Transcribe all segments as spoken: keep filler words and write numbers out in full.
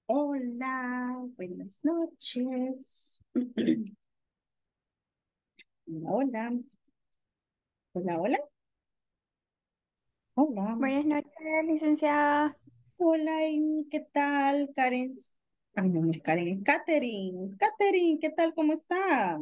Hola, buenas noches. Hola, hola, hola, hola, Buenas noches, licenciada. hola, Amy, ¿qué tal? Karen. Ay, no, no es Karen, es Katherine. Katherine, ¿qué tal? ¿Cómo está?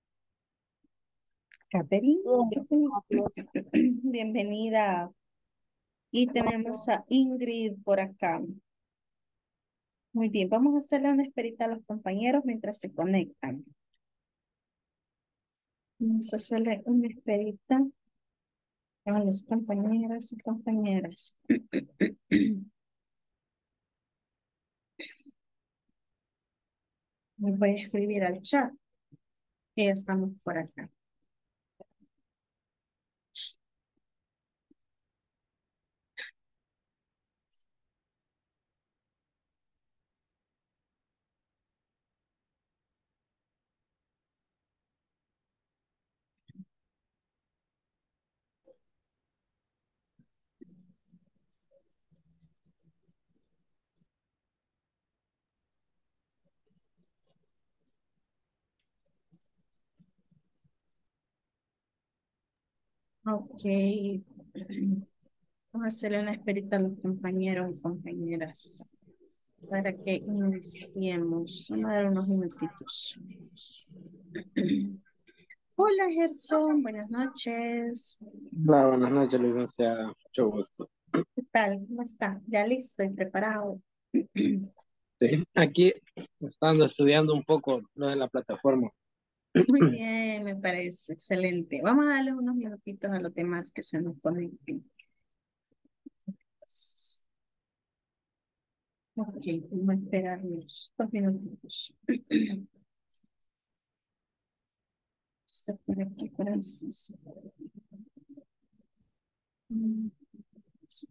Katherine, Bien, Katherine. gracias. Bienvenida. Y tenemos Gracias. a Ingrid por acá. Muy bien, vamos a hacerle una esperita a los compañeros mientras se conectan. Vamos a hacerle una esperita a los compañeros y compañeras. Me voy a escribir al chat que ya estamos por acá. Ok. Vamos a hacerle una esperita a los compañeros y compañeras para que iniciemos. Vamos a dar unos minutitos. Hola, Gerson. Buenas noches. Hola, buenas noches, licenciada. Mucho gusto. ¿Qué tal? ¿Cómo está? ¿Ya listo y preparado? Sí, aquí estando estudiando un poco lo de la plataforma. Muy bien, me parece excelente. Vamos a darle unos minutitos a los demás que se nos conecten. Ok, vamos a esperar unos dos minutitos. Está por aquí, Francisco. Mm, sí.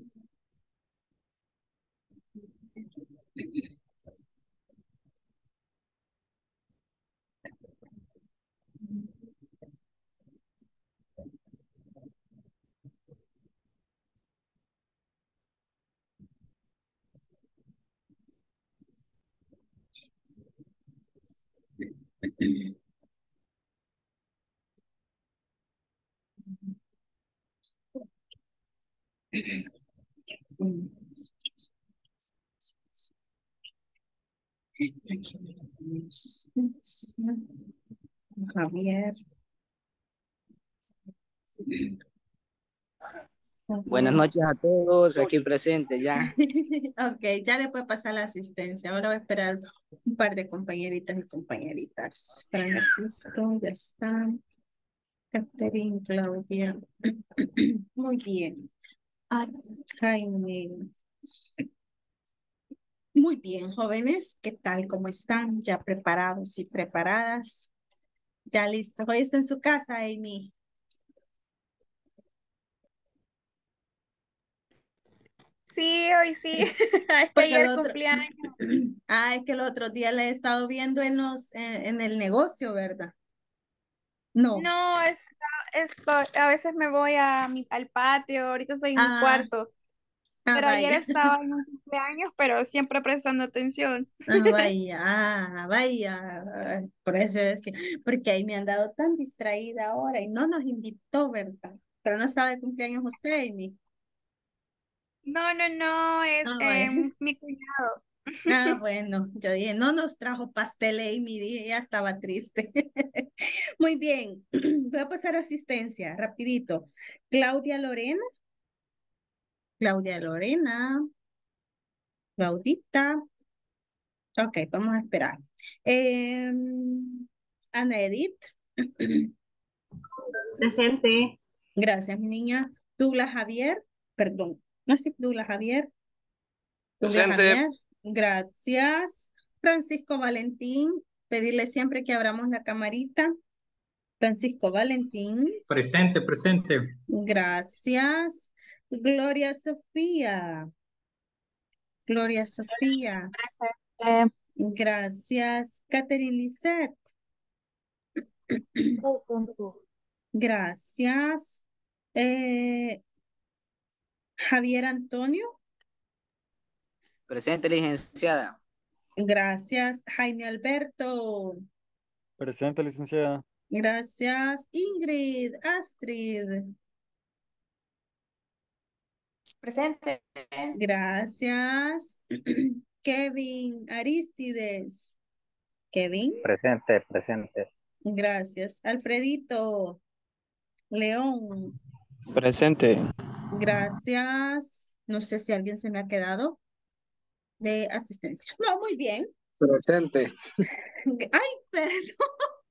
Mm, aquí me lo pones. Javier. Buenas Javier. noches a todos aquí presentes ya. Ok, ya le puede pasar la asistencia. Ahora voy a esperar un par de compañeritas y compañeritas. Francisco, ya está. Catherine, Claudia. Muy bien. Ah, Jaime. Muy bien, jóvenes. ¿Qué tal? ¿Cómo están? ¿Ya preparados y preparadas? ¿Ya listos? Hoy está en su casa, Amy. Sí, hoy sí. Es que Porque el ayer otro, cumpleaños. ah, es que el otro día la he estado viendo en los, en, en el negocio, ¿verdad? No. No, es, es- a veces me voy a mi, al patio, ahorita estoy en mi Ah, cuarto, ah, pero ayer vaya. estaba en un cumpleaños, pero siempre prestando atención. Ah, vaya, ah, vaya. Ah, por eso decía, porque ahí me han dado tan distraída ahora y no nos invitó, ¿verdad? Pero no estaba de cumpleaños usted, Amy. No, no, no, es Ah, vaya. em, mi cuñado. Ah, bueno, yo dije, no nos trajo pastel, Amy, dije, ya estaba triste. Muy bien, voy a pasar asistencia, rapidito. Claudia Lorena, Claudia Lorena, Claudita. Ok, vamos a esperar. Em, Ana Edith. Presente. Gracias, mi niña. Douglas Javier, perdón, no sé, Douglas Javier, Douglas Presente. Javier, gracias. Francisco Valentín, pedirle siempre que abramos la camarita. Francisco Valentín, Presente, presente. gracias. Gloria Sofía, Gloria Sofía, Eh, gracias. Catherine Lisette, gracias. Eh, Javier Antonio, Presente, licenciada. Gracias, Jaime Alberto. Presente, licenciada. Gracias, Ingrid, Astrid. Presente. Gracias, Kevin, Aristides. Kevin, Presente, presente. gracias, Alfredito, León. Presente. Gracias. No sé si alguien se me ha quedado de asistencia. No, muy bien. Presente. Ay, perdón,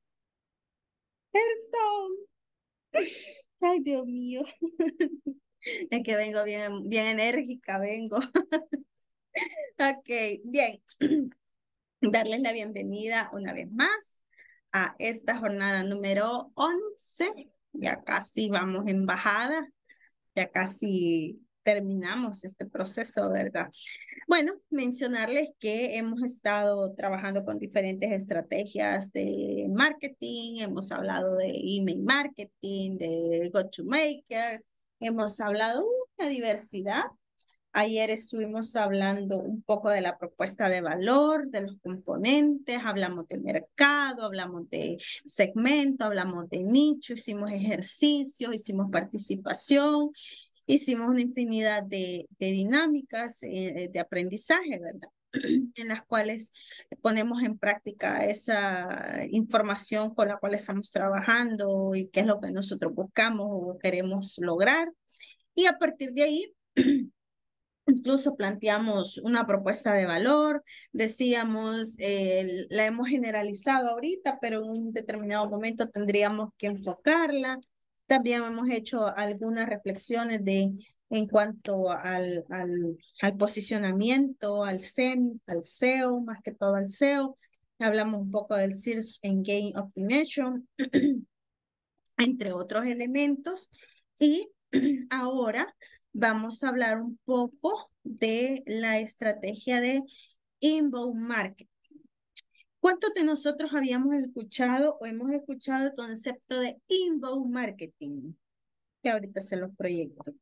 perdón. Ay, Dios mío. Es que vengo bien, bien enérgica, vengo. Ok, bien. Darles la bienvenida una vez más a esta jornada número once. Ya casi vamos en bajada. Ya casi terminamos este proceso, ¿verdad? Bueno, mencionarles que hemos estado trabajando con diferentes estrategias de marketing, hemos hablado de email marketing, de go-to-maker, hemos hablado una diversidad. Ayer estuvimos hablando un poco de la propuesta de valor, de los componentes, hablamos de mercado, hablamos de segmento, hablamos de nicho, hicimos ejercicios, hicimos participación, hicimos una infinidad de, de dinámicas eh, de aprendizaje, ¿verdad? En las cuales ponemos en práctica esa información con la cual estamos trabajando y qué es lo que nosotros buscamos o queremos lograr. Y a partir de ahí, incluso planteamos una propuesta de valor, decíamos, eh, la hemos generalizado ahorita, pero en un determinado momento tendríamos que enfocarla. También hemos hecho algunas reflexiones de, en cuanto al, al, al posicionamiento, al S E M, al S E O, más que todo al S E O. Hablamos un poco del Search Engine Optimization, entre otros elementos. Y ahora vamos a hablar un poco de la estrategia de inbound marketing. ¿Cuántos de nosotros habíamos escuchado o hemos escuchado el concepto de inbound marketing? Que ahorita se los proyecto.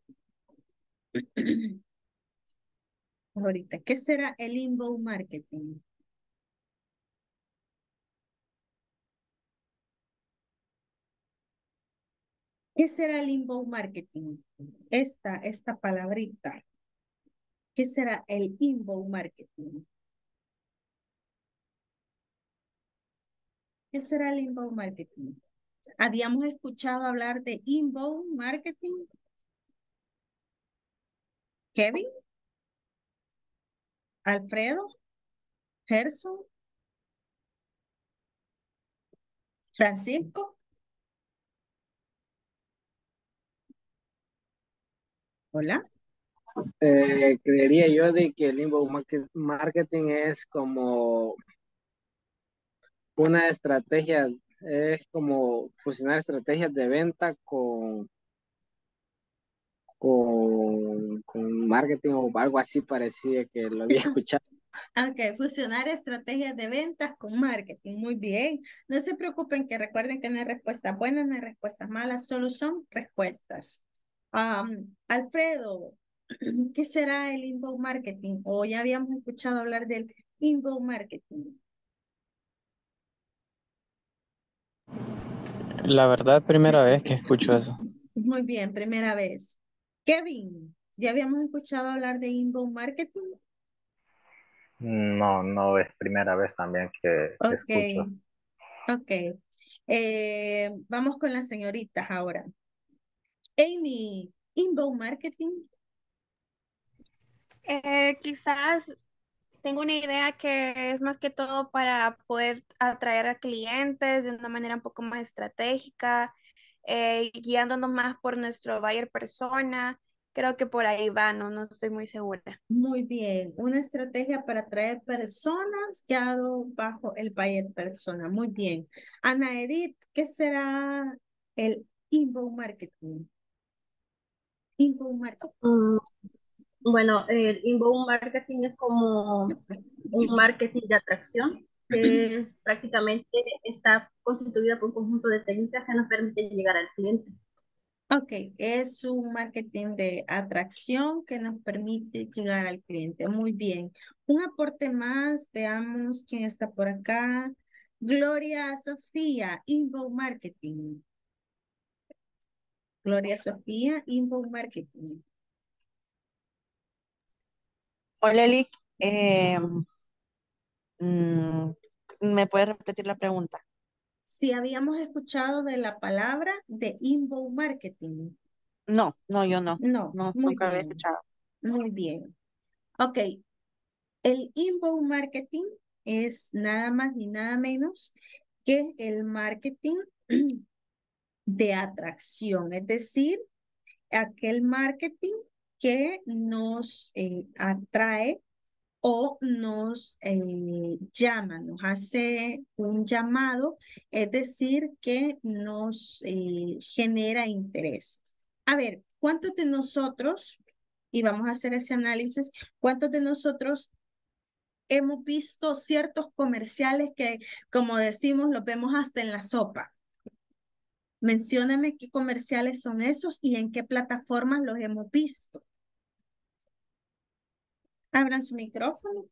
Ahorita, ¿qué será el inbound marketing? ¿Qué será el inbound marketing? Esta, esta palabrita. ¿Qué será el inbound marketing? ¿Qué será el inbound marketing? ¿Habíamos escuchado hablar de inbound marketing? Kevin, Alfredo, Gerson, Francisco. Hola. Eh, creería yo de que el inbound market- marketing es como una estrategia, es como fusionar estrategias de venta con, con, con marketing o algo así parecía que lo había escuchado. Ok, fusionar estrategias de ventas con marketing. Muy bien. No se preocupen, que recuerden que no hay respuestas buenas, no hay respuestas malas, solo son respuestas. Um, Alfredo, ¿qué será el inbound marketing? O ya habíamos escuchado hablar del inbound marketing. La verdad, primera vez que escucho eso. Muy bien, primera vez. Kevin, ¿ya habíamos escuchado hablar de inbound marketing? No, no es primera vez también que Ok, escucho. ok. Eh, vamos con las señoritas ahora. Amy, inbound marketing. Eh, quizás tengo una idea que es más que todo para poder atraer a clientes de una manera un poco más estratégica, eh, guiándonos más por nuestro buyer persona. Creo que por ahí va, no, no estoy muy segura. Muy bien, una estrategia para atraer personas guiado bajo el buyer persona. Muy bien. Ana Edith, ¿qué será el inbound marketing? Inbound marketing. Mm, bueno, el inbound marketing es como un marketing de atracción que prácticamente está constituida por un conjunto de técnicas que nos permiten llegar al cliente. Ok, es un marketing de atracción que nos permite llegar al cliente. Muy bien. Un aporte más, veamos quién está por acá. Gloria Sofía, Inbound Marketing. Gloria Sofía, Inbound Marketing. Hola, Lick. Eh, mm, ¿me puedes repetir la pregunta? Si habíamos escuchado de la palabra de Inbound Marketing. No, no, yo no. No, No, muy nunca había bien, escuchado. muy bien. Ok, el inbound marketing es nada más ni nada menos que el marketing de atracción, es decir, aquel marketing que nos eh, atrae o nos eh, llama, nos hace un llamado, es decir, que nos eh, genera interés. A ver, ¿cuántos de nosotros, y vamos a hacer ese análisis, cuántos de nosotros hemos visto ciertos comerciales que, como decimos, los vemos hasta en la sopa? Mencióname qué comerciales son esos y en qué plataformas los hemos visto. Abran su micrófono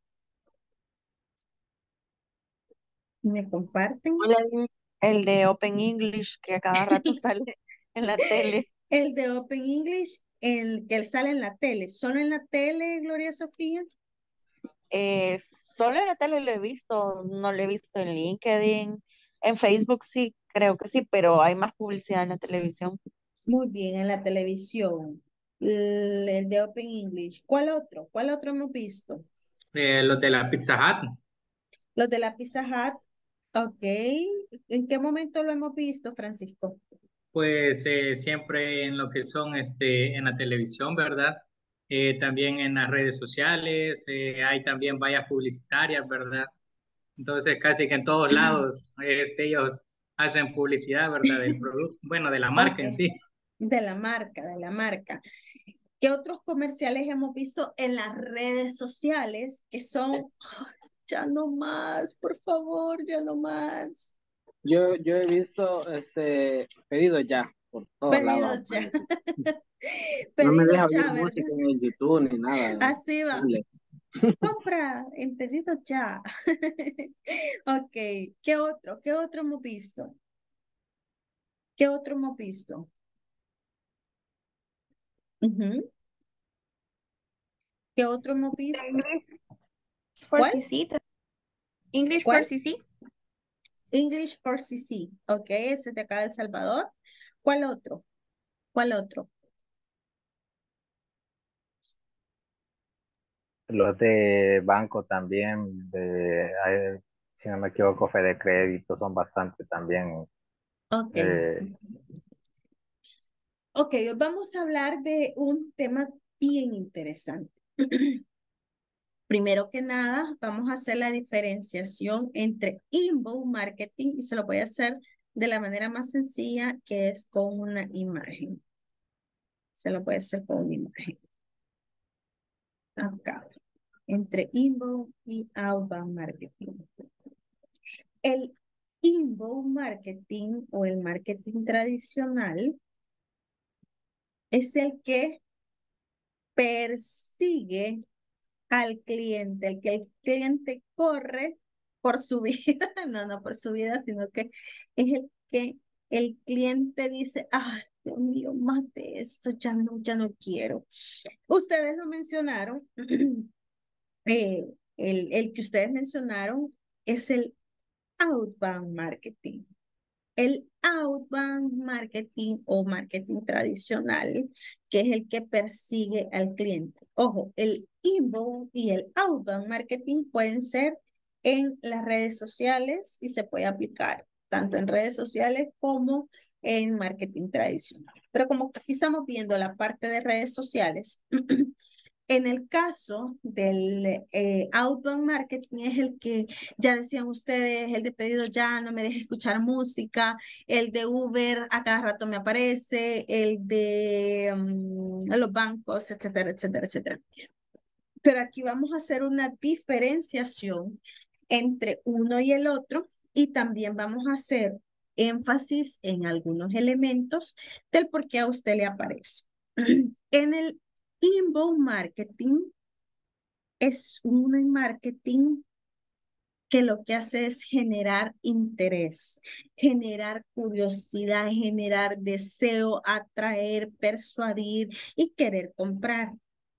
y me comparten. Hola, Lick. El de Open English que a cada rato sale en la tele. El de Open English, el que sale en la tele. ¿Solo en la tele, Gloria Sofía? Eh, solo en la tele lo he visto, no lo he visto en LinkedIn. En Facebook sí, creo que sí, pero hay más publicidad en la televisión. Muy bien, en la televisión. El, el de Open English. ¿Cuál otro? ¿Cuál otro hemos visto? Eh, los de la Pizza Hut, Los de la Pizza Hut. Ok. ¿En qué momento lo hemos visto, Francisco? pues eh, siempre en lo que son este, en la televisión, ¿verdad? Eh, también en las redes sociales, eh, hay también vallas publicitarias, ¿verdad? Entonces casi que en todos lados este, ellos hacen publicidad, ¿verdad? Del producto, bueno, de la marca Ok. en sí. De la marca, de la marca. ¿Qué otros comerciales hemos visto en las redes sociales que son, "Ay, ya no más, por favor, ya no más"? Yo, yo he visto este pedido ya, por todos lados Pedidos ya. aparece. No me Pedidos deja oír ya, ¿verdad? música en el YouTube ni nada. Así va. Horrible. Compra en pedidos ya. Ok. ¿Qué otro? ¿Qué otro hemos visto? ¿Qué otro hemos visto? Ujú. ¿Qué otro hemos visto? English for ¿Cuál? C C. English for ¿Cuál? C C. English for C C. Ok, ese es de acá de El Salvador. ¿Cuál otro? ¿Cuál otro? Los de banco también, de, hay- si no me equivoco, Fede Crédito, son bastante también. Ok. eh, Ok, hoy vamos a hablar de un tema bien interesante. Primero que nada, vamos a hacer la diferenciación entre inbound marketing y se lo voy a hacer de la manera más sencilla, que es con una imagen. Se lo voy a hacer con una imagen. Acá, entre inbound y outbound marketing. El inbound marketing o el marketing tradicional es el que persigue al cliente, el que el cliente corre por su vida, no, no por su vida, sino que es el que el cliente dice, ay, Dios mío, más de esto, ya no, ya no quiero. Ustedes lo mencionaron, eh, el, el que ustedes mencionaron es el outbound marketing. El outbound marketing o marketing tradicional, que es el que persigue al cliente. Ojo, el inbound y el outbound marketing pueden ser en las redes sociales y se puede aplicar tanto en redes sociales como en marketing tradicional. Pero como aquí estamos viendo la parte de redes sociales, en el caso del eh, outbound marketing es el que ya decían ustedes, el de pedido ya, no me deja escuchar música, el de Uber a cada rato me aparece, el de um, los bancos, etcétera, etcétera, etcétera. Pero aquí vamos a hacer una diferenciación entre uno y el otro y también vamos a hacer énfasis en algunos elementos del por qué a usted le aparece. En el inbound marketing es un marketing que lo que hace es generar interés, generar curiosidad, generar deseo, atraer, persuadir y querer comprar.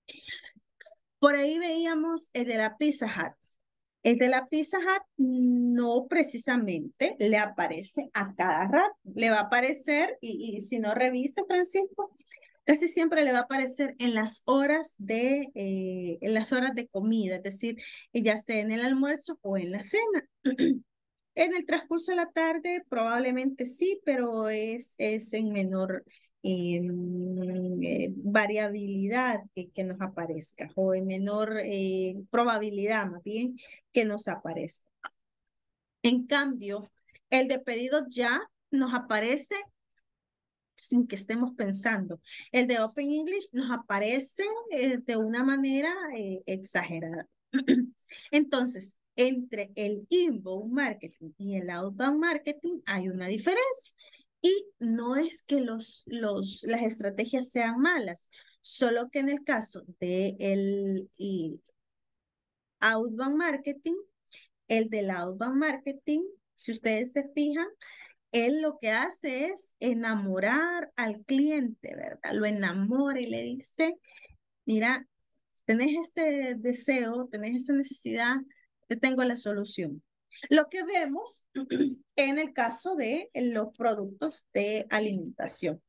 Por ahí veíamos el de la Pizza Hut. El de la Pizza Hut no precisamente le aparece a cada rato. Le va a aparecer, y, y si no revisa, Francisco, casi siempre le va a aparecer en las horas de, eh, en las horas de comida, es decir, ya sea en el almuerzo o en la cena. En el transcurso de la tarde probablemente sí, pero es, es en menor eh, eh, variabilidad que, que nos aparezca o en menor eh, probabilidad más bien que nos aparezca. En cambio, el de pedido ya nos aparece sin que estemos pensando. El de Open English nos aparece eh, de una manera eh, exagerada. Entonces, entre el inbound marketing y el outbound marketing hay una diferencia. Y no es que los, los, las estrategias sean malas, solo que en el caso del de outbound marketing, el del outbound marketing, si ustedes se fijan, él lo que hace es enamorar al cliente, ¿verdad? Lo enamora y le dice, mira, tenés este deseo, tenés esa necesidad, te tengo la solución. Lo que vemos en el caso de los productos de alimentación.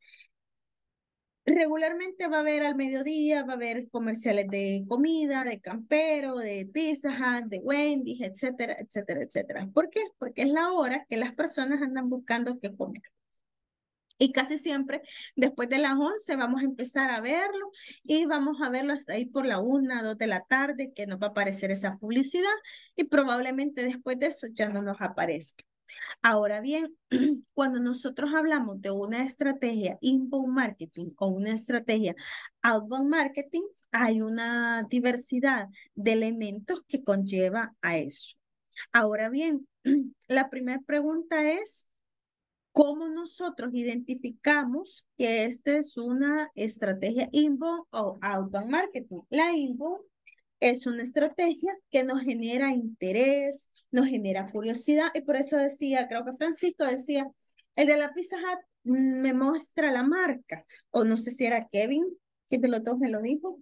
Regularmente va a haber al mediodía, va a haber comerciales de comida, de Campero, de Pizza Hut, de Wendy's, etcétera, etcétera, etcétera. ¿Por qué? Porque es la hora que las personas andan buscando qué comer. Y casi siempre después de las once vamos a empezar a verlo y vamos a verlo hasta ahí por la una, dos de la tarde que nos va a aparecer esa publicidad y probablemente después de eso ya no nos aparezca. Ahora bien, cuando nosotros hablamos de una estrategia inbound marketing o una estrategia outbound marketing, hay una diversidad de elementos que conlleva a eso. Ahora bien, la primera pregunta es, ¿cómo nosotros identificamos que esta es una estrategia inbound o outbound marketing? La inbound es una estrategia que nos genera interés, nos genera curiosidad y por eso decía, creo que Francisco decía, el de la Pizza Hut mm, me muestra la marca, o no sé si era Kevin, que de los dos me lo dijo.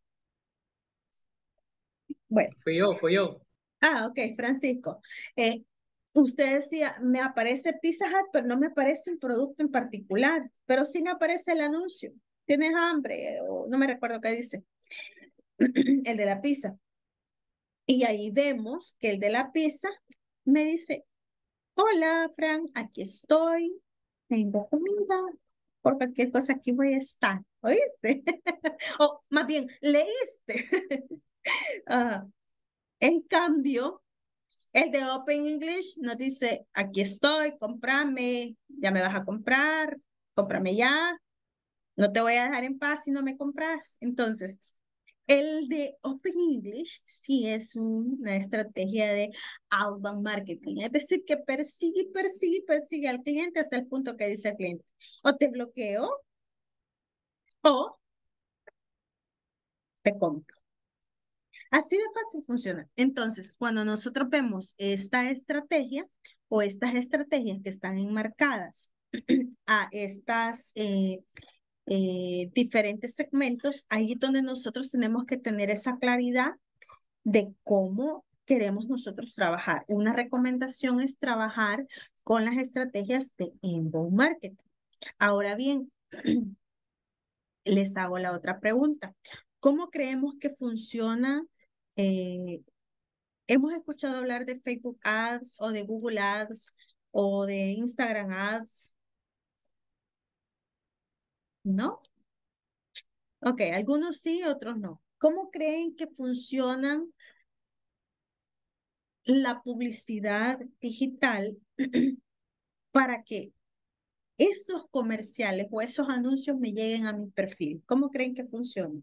Bueno. Fui yo, fui yo. Ah, ok, Francisco. Eh, usted decía, me aparece Pizza Hut, pero no me aparece un producto en particular, pero sí me aparece el anuncio. ¿Tienes hambre? O no me recuerdo qué dice. El de la pizza. Y ahí vemos que el de la pizza me dice, hola, Fran, aquí estoy, tengo comida, por cualquier cosa aquí voy a estar, ¿oíste? O más bien, leíste. uh, en cambio, el de Open English nos dice, aquí estoy, cómprame, ya me vas a comprar, cómprame ya, no te voy a dejar en paz si no me compras. Entonces, el de Open English sí es una estrategia de outbound marketing, es decir, que persigue, persigue, persigue al cliente hasta el punto que dice el cliente, o te bloqueo o te compro. Así de fácil funciona. Entonces, cuando nosotros vemos esta estrategia o estas estrategias que están enmarcadas a estas eh, eh, diferentes segmentos, ahí es donde nosotros tenemos que tener esa claridad de cómo queremos nosotros trabajar. Una recomendación es trabajar con las estrategias de inbound marketing. Ahora bien, les hago la otra pregunta. ¿Cómo creemos que funciona? Eh, hemos escuchado hablar de Facebook Ads o de Google Ads o de Instagram Ads. ¿No? Ok, algunos sí, otros no. ¿Cómo creen que funcionan la publicidad digital para que esos comerciales o esos anuncios me lleguen a mi perfil? ¿Cómo creen que funciona?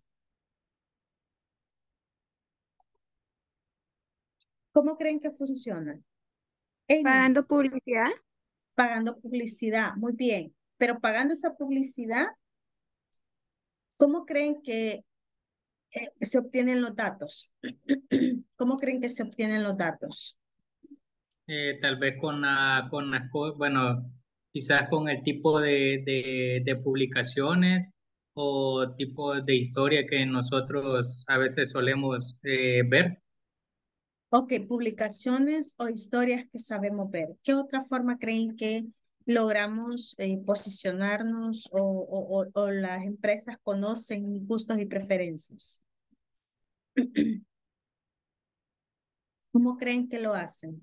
¿Cómo creen que funciona? En, Pagando publicidad. Pagando publicidad, muy bien. Pero pagando esa publicidad, ¿cómo creen que eh, se obtienen los datos? ¿Cómo creen que se obtienen los datos? Eh, tal vez con la, con las co- bueno, quizás con el tipo de, de, de publicaciones o tipo de historia que nosotros a veces solemos eh, ver. Ok, publicaciones o historias que sabemos ver. ¿Qué otra forma creen que logramos eh, posicionarnos o, o, o, o las empresas conocen mis gustos y preferencias? ¿Cómo creen que lo hacen?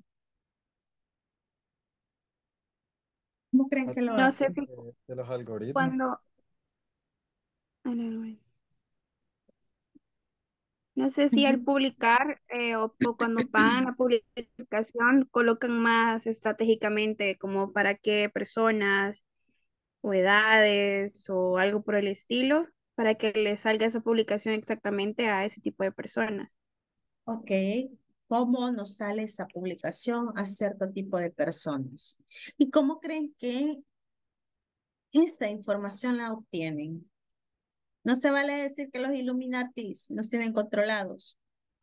¿Cómo creen A que lo No sé hacen? si De, de los algoritmos. cuando, ah, no, no, bueno. No sé si al Ujú. publicar eh, o, o cuando pagan la publicación colocan más estratégicamente como para qué personas o edades o algo por el estilo para que le salga esa publicación exactamente a ese tipo de personas. Ok, ¿cómo nos sale esa publicación a cierto tipo de personas? ¿Y cómo creen que esa información la obtienen? No se vale decir que los Illuminatis nos tienen controlados.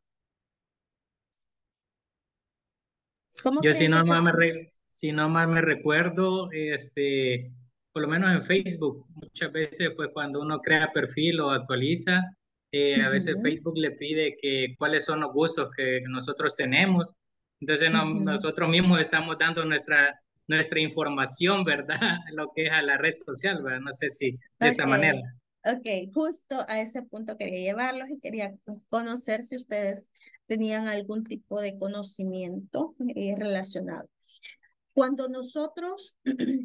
¿Cómo Yo si creen que no se... mal me, re- si no mal me recuerdo, este, por lo menos en Facebook, muchas veces pues cuando uno crea perfil o actualiza, eh, a veces Ujú, Facebook le pide que cuáles son los gustos que nosotros tenemos. Entonces no- ujú. nosotros mismos estamos dando nuestra, nuestra información, ¿verdad? Lo que es a la red social, ¿verdad? No sé si de esa manera. Ok, ok, justo a ese punto quería llevarlos y quería conocer si ustedes tenían algún tipo de conocimiento eh, relacionado. Cuando nosotros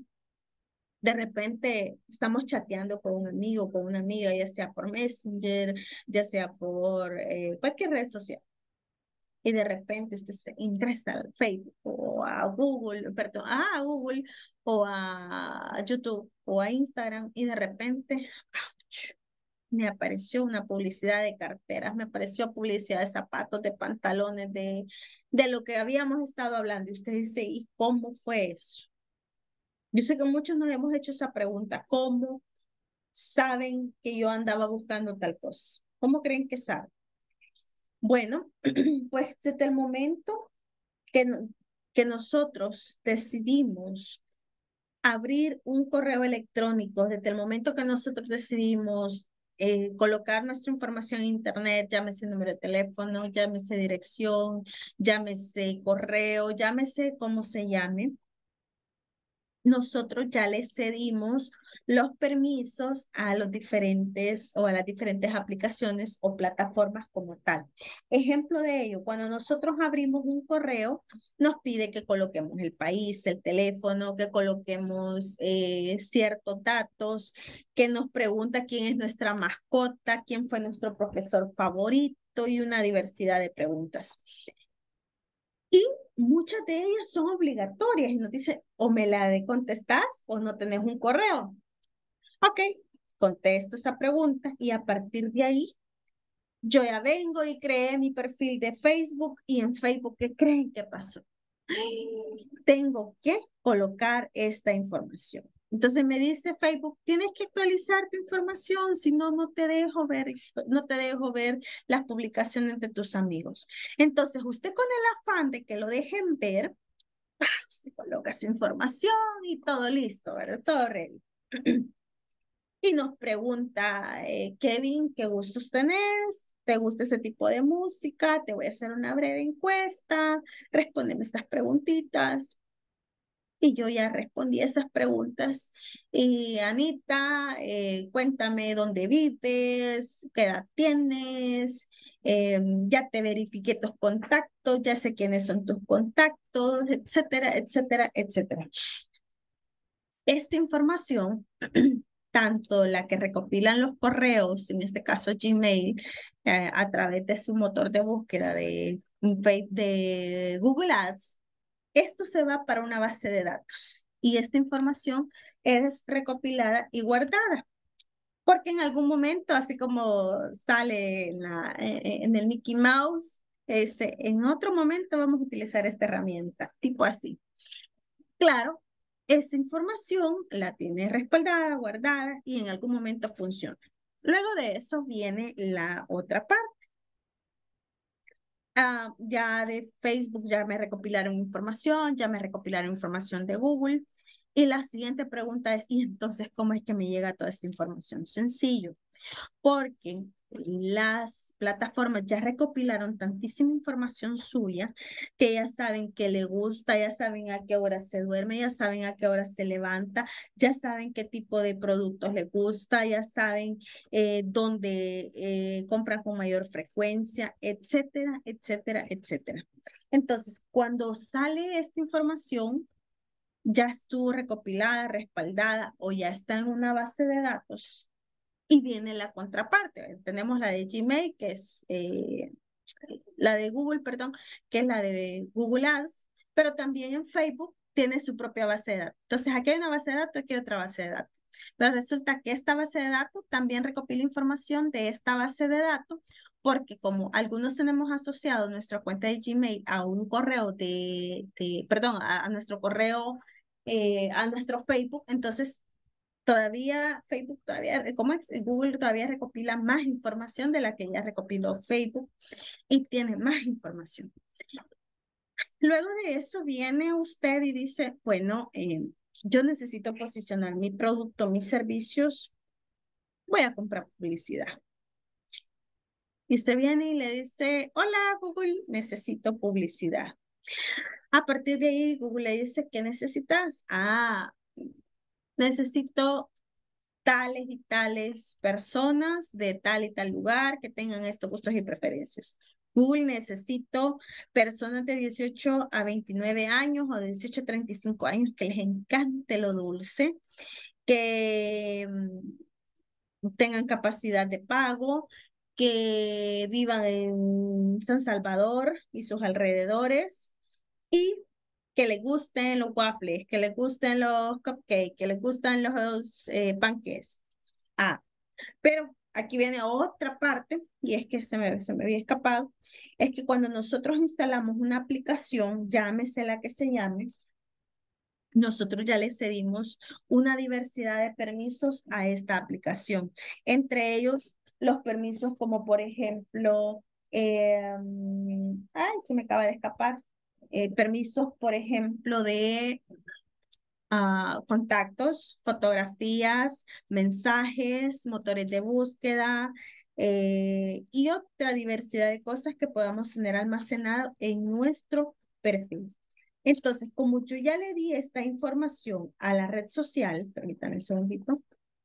de repente estamos chateando con un amigo, con una amiga, ya sea por Messenger, ya sea por eh, cualquier red social, y de repente usted se ingresa al Facebook o a Google, perdón, a Google o a YouTube o a Instagram y de repente ¡ouch! Me apareció una publicidad de carteras, me apareció publicidad de zapatos, de pantalones, de, de lo que habíamos estado hablando. Y usted dice, ¿y cómo fue eso? Yo sé que muchos nos hemos hecho esa pregunta, ¿cómo saben que yo andaba buscando tal cosa? ¿Cómo creen que saben? Bueno, pues desde el momento que, no- que nosotros decidimos abrir un correo electrónico, desde el momento que nosotros decidimos eh, colocar nuestra información en internet, llámese número de teléfono, llámese dirección, llámese correo, llámese como se llame, nosotros ya le cedimos los permisos a los diferentes o a las diferentes aplicaciones o plataformas como tal. Ejemplo de ello, cuando nosotros abrimos un correo, nos pide que coloquemos el país, el teléfono, que coloquemos eh, ciertos datos, que nos pregunta quién es nuestra mascota, quién fue nuestro profesor favorito y una diversidad de preguntas. Y muchas de ellas son obligatorias y nos dice, o me la de contestás o no tenés un correo. Ok, contesto esa pregunta y a partir de ahí yo ya vengo y creé mi perfil de Facebook y en Facebook, ¿qué creen que pasó? Tengo que colocar esta información. Entonces me dice Facebook, tienes que actualizar tu información, si no, no te dejo ver, no te dejo ver las publicaciones de tus amigos. Entonces usted con el afán de que lo dejen ver, usted coloca su información y todo listo, ¿verdad? Todo ready. Y nos pregunta, eh, Kevin, ¿qué gustos tenés? ¿Te gusta ese tipo de música? Te voy a hacer una breve encuesta. Respóndeme estas preguntitas. Y yo ya respondí esas preguntas. Y Anita, eh, cuéntame dónde vives, qué edad tienes, eh, ya te verifiqué tus contactos, ya sé quiénes son tus contactos, etcétera, etcétera, etcétera. Esta información, tanto la que recopilan los correos, en este caso Gmail, eh, a través de su motor de búsqueda de, de Google Ads, esto se va para una base de datos y esta información es recopilada y guardada. Porque en algún momento, así como sale en, la, en el Mickey Mouse, ese, en otro momento vamos a utilizar esta herramienta, tipo así. Claro, esa información la tiene respaldada, guardada y en algún momento funciona. Luego de eso viene la otra parte. Ah, ya de Facebook ya me recopilaron información, ya me recopilaron información de Google. Y la siguiente pregunta es, ¿y entonces cómo es que me llega toda esta información? Sencillo, porque las plataformas ya recopilaron tantísima información suya que ya saben qué le gusta, ya saben a qué hora se duerme, ya saben a qué hora se levanta, ya saben qué tipo de productos le gusta, ya saben eh, dónde eh, compran con mayor frecuencia, etcétera, etcétera, etcétera. Entonces, cuando sale esta información, ya estuvo recopilada, respaldada o ya está en una base de datos. Y viene la contraparte. Tenemos la de Gmail, que es eh, la de Google, perdón, que es la de Google Ads, pero también en Facebook tiene su propia base de datos. Entonces, aquí hay una base de datos, aquí hay otra base de datos. Pero resulta que esta base de datos también recopila información de esta base de datos, porque como algunos tenemos asociado nuestra cuenta de Gmail a un correo de, de perdón, a, a nuestro correo, eh, a nuestro Facebook, entonces todavía Facebook, todavía, ¿cómo es? Google todavía recopila más información de la que ya recopiló Facebook y tiene más información. Luego de eso viene usted y dice, bueno, eh, yo necesito posicionar mi producto, mis servicios, voy a comprar publicidad. Y usted viene y le dice, hola Google, necesito publicidad. A partir de ahí, Google le dice, ¿qué necesitas? Ah, necesito tales y tales personas de tal y tal lugar que tengan estos gustos y preferencias. Google, necesito personas de dieciocho a veintinueve años o de dieciocho a treinta y cinco años que les encante lo dulce, que mm, tengan capacidad de pago, que vivan en San Salvador y sus alrededores y que les gusten los waffles, que les gusten los cupcakes, que les gustan los eh, panqueques. Ah, pero aquí viene otra parte, y es que se me, se me había escapado, es que cuando nosotros instalamos una aplicación, llámese la que se llame, nosotros ya le cedimos una diversidad de permisos a esta aplicación. Entre ellos, los permisos como por ejemplo, eh, ay, se me acaba de escapar, eh, permisos, por ejemplo, de uh, contactos, fotografías, mensajes, motores de búsqueda eh, y otra diversidad de cosas que podamos tener almacenado en nuestro perfil. Entonces, como yo ya le di esta información a la red social, permítanme un segundito.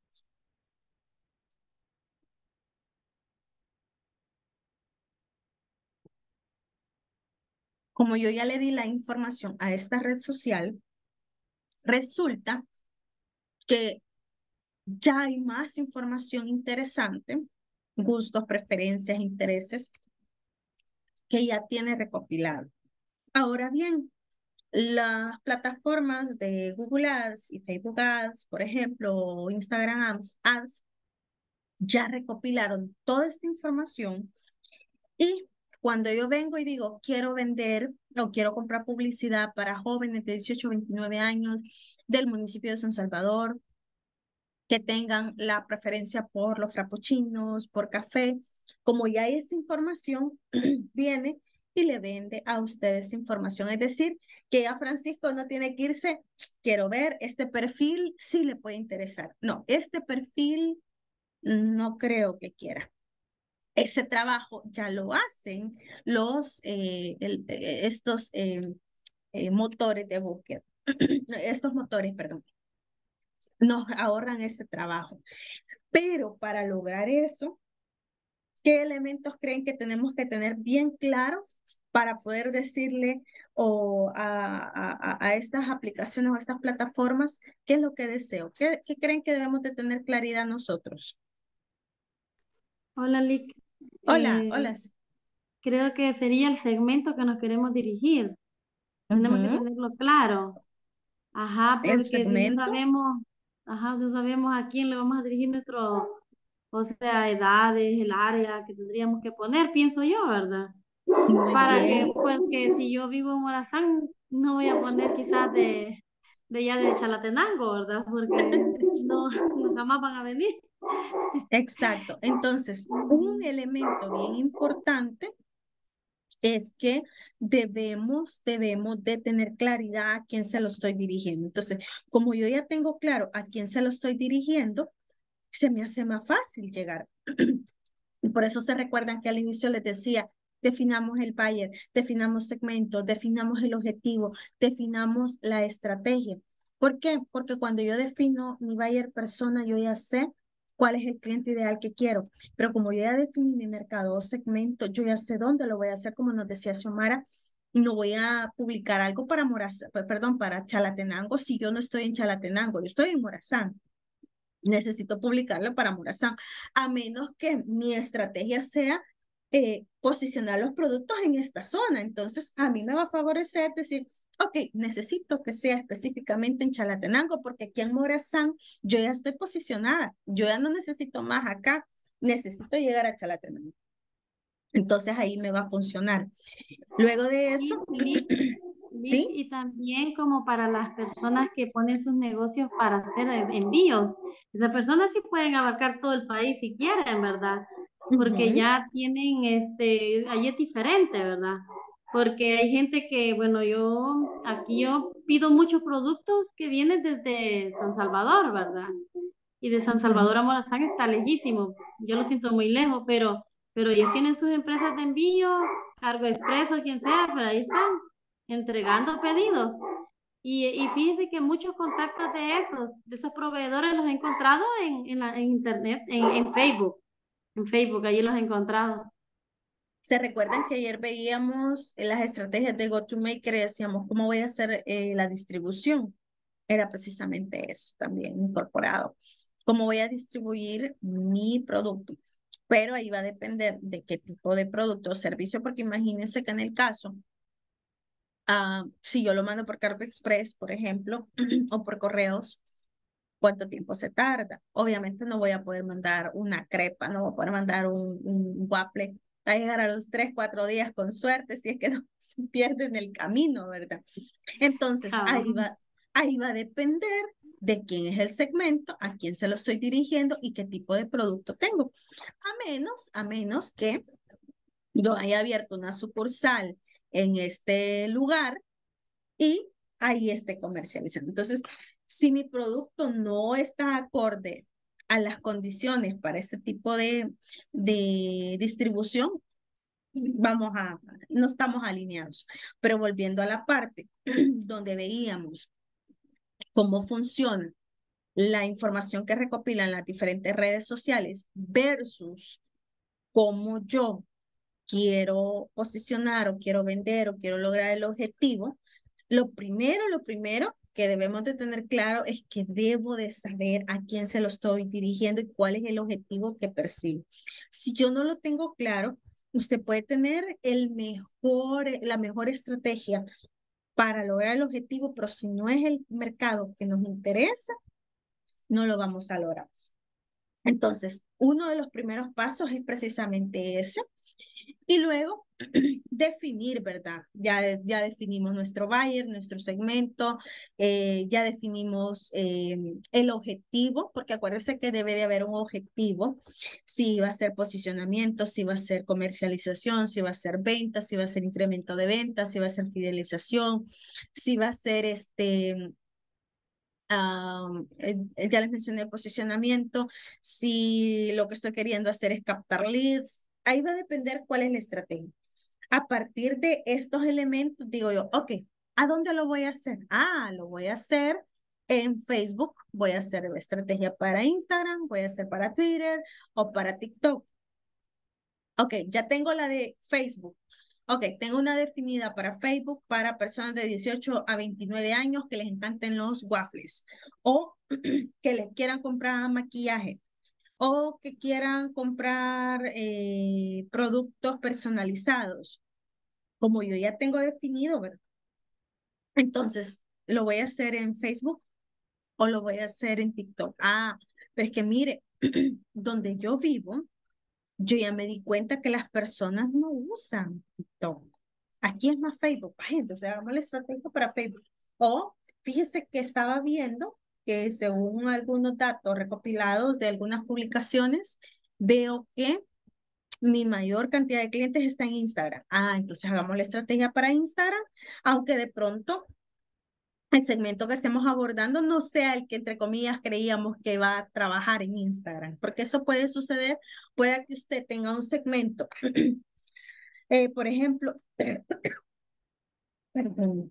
Como yo ya le di la información a esta red social, resulta que ya hay más información interesante, gustos, preferencias, intereses, que ya tiene recopilado. Ahora bien, las plataformas de Google Ads y Facebook Ads, por ejemplo, o Instagram Ads, Ads, ya recopilaron toda esta información y cuando yo vengo y digo, quiero vender o quiero comprar publicidad para jóvenes de dieciocho a veintinueve años del municipio de San Salvador, que tengan la preferencia por los frappuccinos, por café, como ya esa información viene y le vende a ustedes información. Es decir, que ya Francisco no tiene que irse, quiero ver este perfil, sí le puede interesar. No, este perfil no creo que quiera. Ese trabajo ya lo hacen los, eh, el, eh, estos eh, eh, motores de búsqueda, estos motores, perdón, nos ahorran ese trabajo. Pero para lograr eso, ¿qué elementos creen que tenemos que tener bien claros para poder decirle o a, a, a estas aplicaciones o a estas plataformas qué es lo que deseo? ¿Qué, qué creen que debemos de tener claridad nosotros? Hola, Lick. Hola, Eh, hola. creo que sería el segmento que nos queremos dirigir. Tenemos que Ujú. tenerlo claro. Ajá, El porque si no segmento. sabemos, ajá, no sabemos a quién le vamos a dirigir nuestro, o sea, edades, el área que tendríamos que poner, pienso yo, ¿verdad? Muy Para que, bien. porque si yo vivo en Morazán, no voy a poner quizás de, de ya de Chalatenango, ¿verdad? Porque no, no jamás van a venir. Exacto. Entonces, un elemento bien importante es que debemos, debemos de tener claridad a quién se lo estoy dirigiendo. Entonces, como yo ya tengo claro a quién se lo estoy dirigiendo, se me hace más fácil llegar. Y por eso se recuerdan que al inicio les decía, definamos el buyer, definamos segmentos, definamos el objetivo, definamos la estrategia. ¿Por qué? Porque cuando yo defino mi buyer persona, yo ya sé cuál es el cliente ideal que quiero. Pero como yo ya definí mi mercado o segmento, yo ya sé dónde lo voy a hacer, como nos decía Xiomara. No voy a publicar algo para Morazán, perdón, para Chalatenango si yo no estoy en Chalatenango, yo estoy en Morazán. Necesito publicarlo para Morazán, a menos que mi estrategia sea eh, posicionar los productos en esta zona. Entonces, a mí me va a favorecer decir, ok, necesito que sea específicamente en Chalatenango, porque aquí en Morazán yo ya estoy posicionada, yo ya no necesito más acá, necesito llegar a Chalatenango. Entonces, ahí me va a funcionar. Luego de eso, Y, ¿sí? y también como para las personas que ponen sus negocios para hacer envíos. Esas personas sí pueden abarcar todo el país si quieren, ¿verdad? Porque Ujú. ya tienen, este, ahí es diferente, ¿verdad? Porque hay gente que, bueno, yo, aquí yo pido muchos productos que vienen desde San Salvador, ¿verdad? Y de San Salvador a Morazán está lejísimo. Yo lo siento muy lejos, pero, pero ellos tienen sus empresas de envío, Cargo Expreso, quien sea, pero ahí están entregando pedidos. Y, y fíjense que muchos contactos de esos, de esos proveedores los he encontrado en, en, la, en internet, en, en Facebook. En Facebook, allí los he encontrado. ¿Se recuerdan que ayer veíamos las estrategias de GoToMaker y decíamos cómo voy a hacer eh, la distribución? Era precisamente eso también incorporado. ¿Cómo voy a distribuir mi producto? Pero ahí va a depender de qué tipo de producto o servicio, porque imagínense que en el caso, uh, si yo lo mando por Cargo Express, por ejemplo, o por correos, ¿cuánto tiempo se tarda? Obviamente no voy a poder mandar una crepa, no voy a poder mandar un, un waffle. Va a llegar a los tres, cuatro días con suerte, si es que no se pierde en el camino, ¿verdad? Entonces, ahí va, ahí va a depender de quién es el segmento, a quién se lo estoy dirigiendo y qué tipo de producto tengo. A menos, a menos que yo haya abierto una sucursal en este lugar y ahí esté comercializando. Entonces, si mi producto no está acorde a las condiciones para este tipo de, de distribución, vamos a, no estamos alineados. Pero volviendo a la parte donde veíamos cómo funciona la información que recopilan las diferentes redes sociales versus cómo yo quiero posicionar o quiero vender o quiero lograr el objetivo, lo primero, lo primero que debemos de tener claro es que debo de saber a quién se lo estoy dirigiendo y cuál es el objetivo que persigo. Si yo no lo tengo claro, usted puede tener el mejor, la mejor estrategia para lograr el objetivo, pero si no es el mercado que nos interesa, no lo vamos a lograr. Entonces, uno de los primeros pasos es precisamente ese. Y luego definir, ¿verdad? Ya, ya definimos nuestro buyer, nuestro segmento, eh, ya definimos eh, el objetivo, porque acuérdense que debe de haber un objetivo, si va a ser posicionamiento, si va a ser comercialización, si va a ser ventas, si va a ser incremento de ventas, si va a ser fidelización, si va a ser este... Um, eh, ya les mencioné el posicionamiento, si lo que estoy queriendo hacer es captar leads, ahí va a depender cuál es la estrategia. A partir de estos elementos, digo yo, ok, ¿a dónde lo voy a hacer? Ah, lo voy a hacer en Facebook, voy a hacer estrategia para Instagram, voy a hacer para Twitter o para TikTok. Ok, ya tengo la de Facebook. Ok, tengo una definida para Facebook para personas de dieciocho a veintinueve años que les encanten los waffles o que les quieran comprar maquillaje o que quieran comprar eh, productos personalizados. Como yo ya tengo definido, ¿verdad? Entonces, ¿lo voy a hacer en Facebook o lo voy a hacer en TikTok? Ah, pero es que mire, donde yo vivo, yo ya me di cuenta que las personas no usan TikTok. Aquí es más Facebook. Ay, entonces hagamos la estrategia para Facebook. O fíjese que estaba viendo que según algunos datos recopilados de algunas publicaciones, veo que mi mayor cantidad de clientes está en Instagram. Ah, entonces hagamos la estrategia para Instagram, aunque de pronto el segmento que estemos abordando no sea el que entre comillas creíamos que va a trabajar en Instagram, porque eso puede suceder, puede que usted tenga un segmento, eh, por ejemplo, perdón,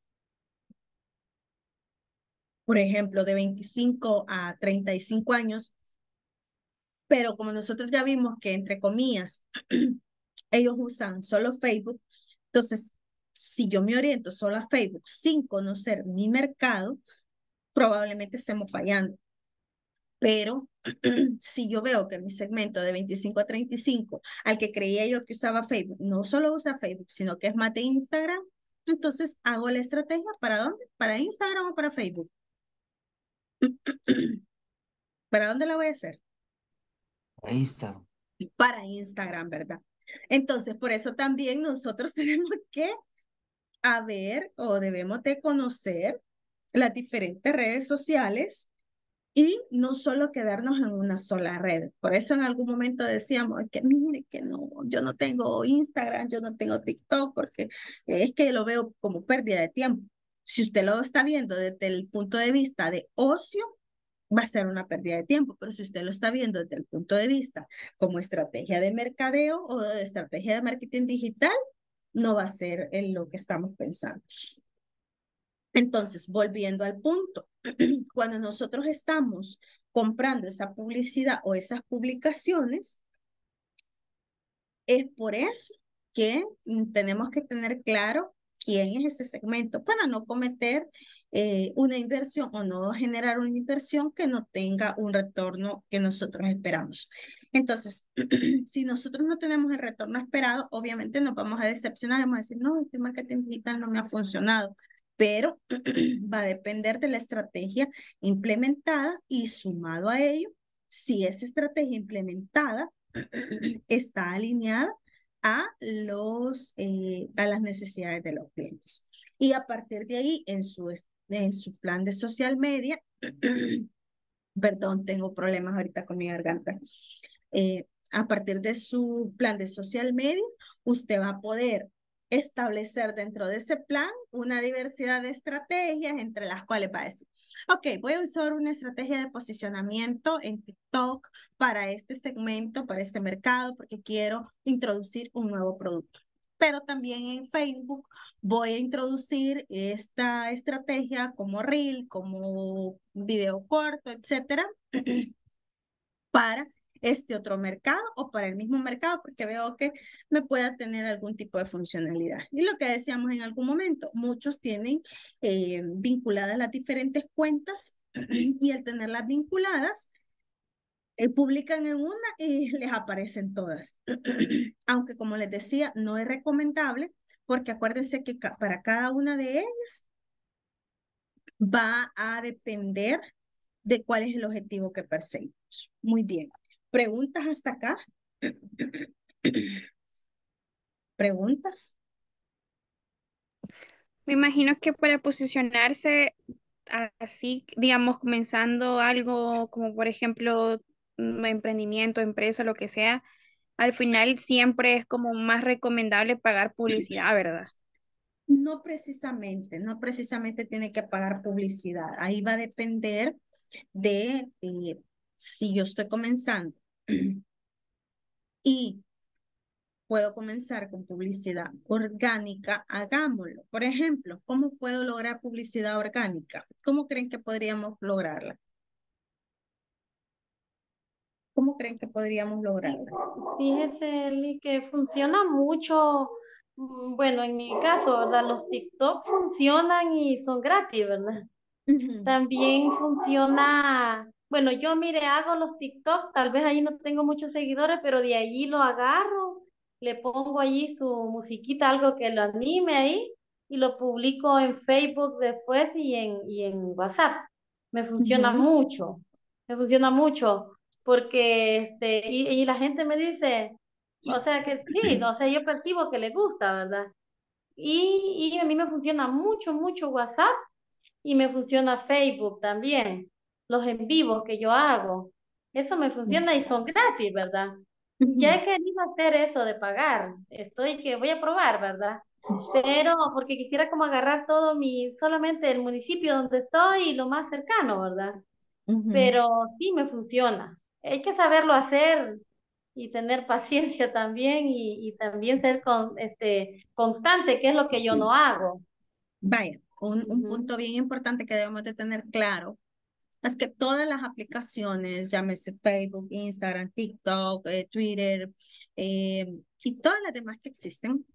por ejemplo, de veinticinco a treinta y cinco años, pero como nosotros ya vimos que entre comillas ellos usan solo Facebook, entonces si yo me oriento solo a Facebook sin conocer mi mercado, probablemente estemos fallando. Pero si yo veo que mi segmento de veinticinco a treinta y cinco, al que creía yo que usaba Facebook, no solo usa Facebook, sino que es más de Instagram, entonces hago la estrategia. ¿Para dónde? ¿Para Instagram o para Facebook? ¿Para dónde la voy a hacer? Ahí está. Para Instagram, ¿verdad? Entonces, por eso también nosotros tenemos que haber o debemos de conocer las diferentes redes sociales y no solo quedarnos en una sola red. Por eso en algún momento decíamos, es que mire que no, yo no tengo Instagram, yo no tengo TikTok, porque es que lo veo como pérdida de tiempo. Si usted lo está viendo desde el punto de vista de ocio, va a ser una pérdida de tiempo, pero si usted lo está viendo desde el punto de vista como estrategia de mercadeo o de estrategia de marketing digital, no va a ser en lo que estamos pensando. Entonces, volviendo al punto, cuando nosotros estamos comprando esa publicidad o esas publicaciones, es por eso que mm, tenemos que tener claro quién es ese segmento para no cometer eh, una inversión o no generar una inversión que no tenga un retorno que nosotros esperamos. Entonces, si nosotros no tenemos el retorno esperado, obviamente nos vamos a decepcionar, vamos a decir, no, este marketing digital no me ha funcionado, pero va a depender de la estrategia implementada y sumado a ello, si esa estrategia implementada está alineada a, los, eh, a las necesidades de los clientes. Y a partir de ahí, en su, en su plan de social media, perdón, tengo problemas ahorita con mi garganta. Eh, a partir de su plan de social media, usted va a poder establecer dentro de ese plan una diversidad de estrategias entre las cuales va a decir, ok, voy a usar una estrategia de posicionamiento en TikTok para este segmento, para este mercado, porque quiero introducir un nuevo producto. Pero también en Facebook voy a introducir esta estrategia como Reel, como video corto, etcétera, para este otro mercado o para el mismo mercado, porque veo que me pueda tener algún tipo de funcionalidad. Y lo que decíamos en algún momento, muchos tienen eh, vinculadas las diferentes cuentas y al tenerlas vinculadas, eh, publican en una y les aparecen todas. Aunque como les decía, no es recomendable porque acuérdense que ca para cada una de ellas va a depender de cuál es el objetivo que perseguimos. Muy bien. ¿Preguntas hasta acá? ¿Preguntas? Me imagino que para posicionarse así, digamos, comenzando algo como por ejemplo un emprendimiento, empresa, lo que sea, al final siempre es como más recomendable pagar publicidad, ¿verdad? No precisamente, no precisamente tiene que pagar publicidad. Ahí va a depender de eh, si yo estoy comenzando y puedo comenzar con publicidad orgánica, hagámoslo. Por ejemplo, ¿cómo puedo lograr publicidad orgánica? ¿Cómo creen que podríamos lograrla? ¿Cómo creen que podríamos lograrla? Fíjese, Eli, que funciona mucho, mm, bueno, en mi caso, ¿verdad? Los TikTok funcionan y son gratis, ¿verdad? Ujú. También funciona, bueno, yo mire, hago los TikTok, tal vez ahí no tengo muchos seguidores, pero de allí lo agarro, le pongo allí su musiquita, algo que lo anime ahí, y lo publico en Facebook después y en, y en WhatsApp. Me funciona Ujú. mucho, me funciona mucho, porque este, y, y la gente me dice, o sea que sí, o sea, yo percibo que le gusta, ¿verdad? Y, y a mí me funciona mucho, mucho WhatsApp y me funciona Facebook también. Los en vivos que yo hago. Eso me funciona y son gratis, ¿verdad? Ya he querido hacer eso de pagar. Estoy que voy a probar, ¿verdad? Pero porque quisiera como agarrar todo mi, solamente el municipio donde estoy y lo más cercano, ¿verdad? Ujú. Pero sí me funciona. Hay que saberlo hacer y tener paciencia también y, y también ser con, este, constante, que es lo que yo no hago. Vaya, un, un Ujú. punto bien importante que debemos de tener claro es que todas las aplicaciones, llámese Facebook, Instagram, TikTok, eh, Twitter, eh, y todas las demás que existen,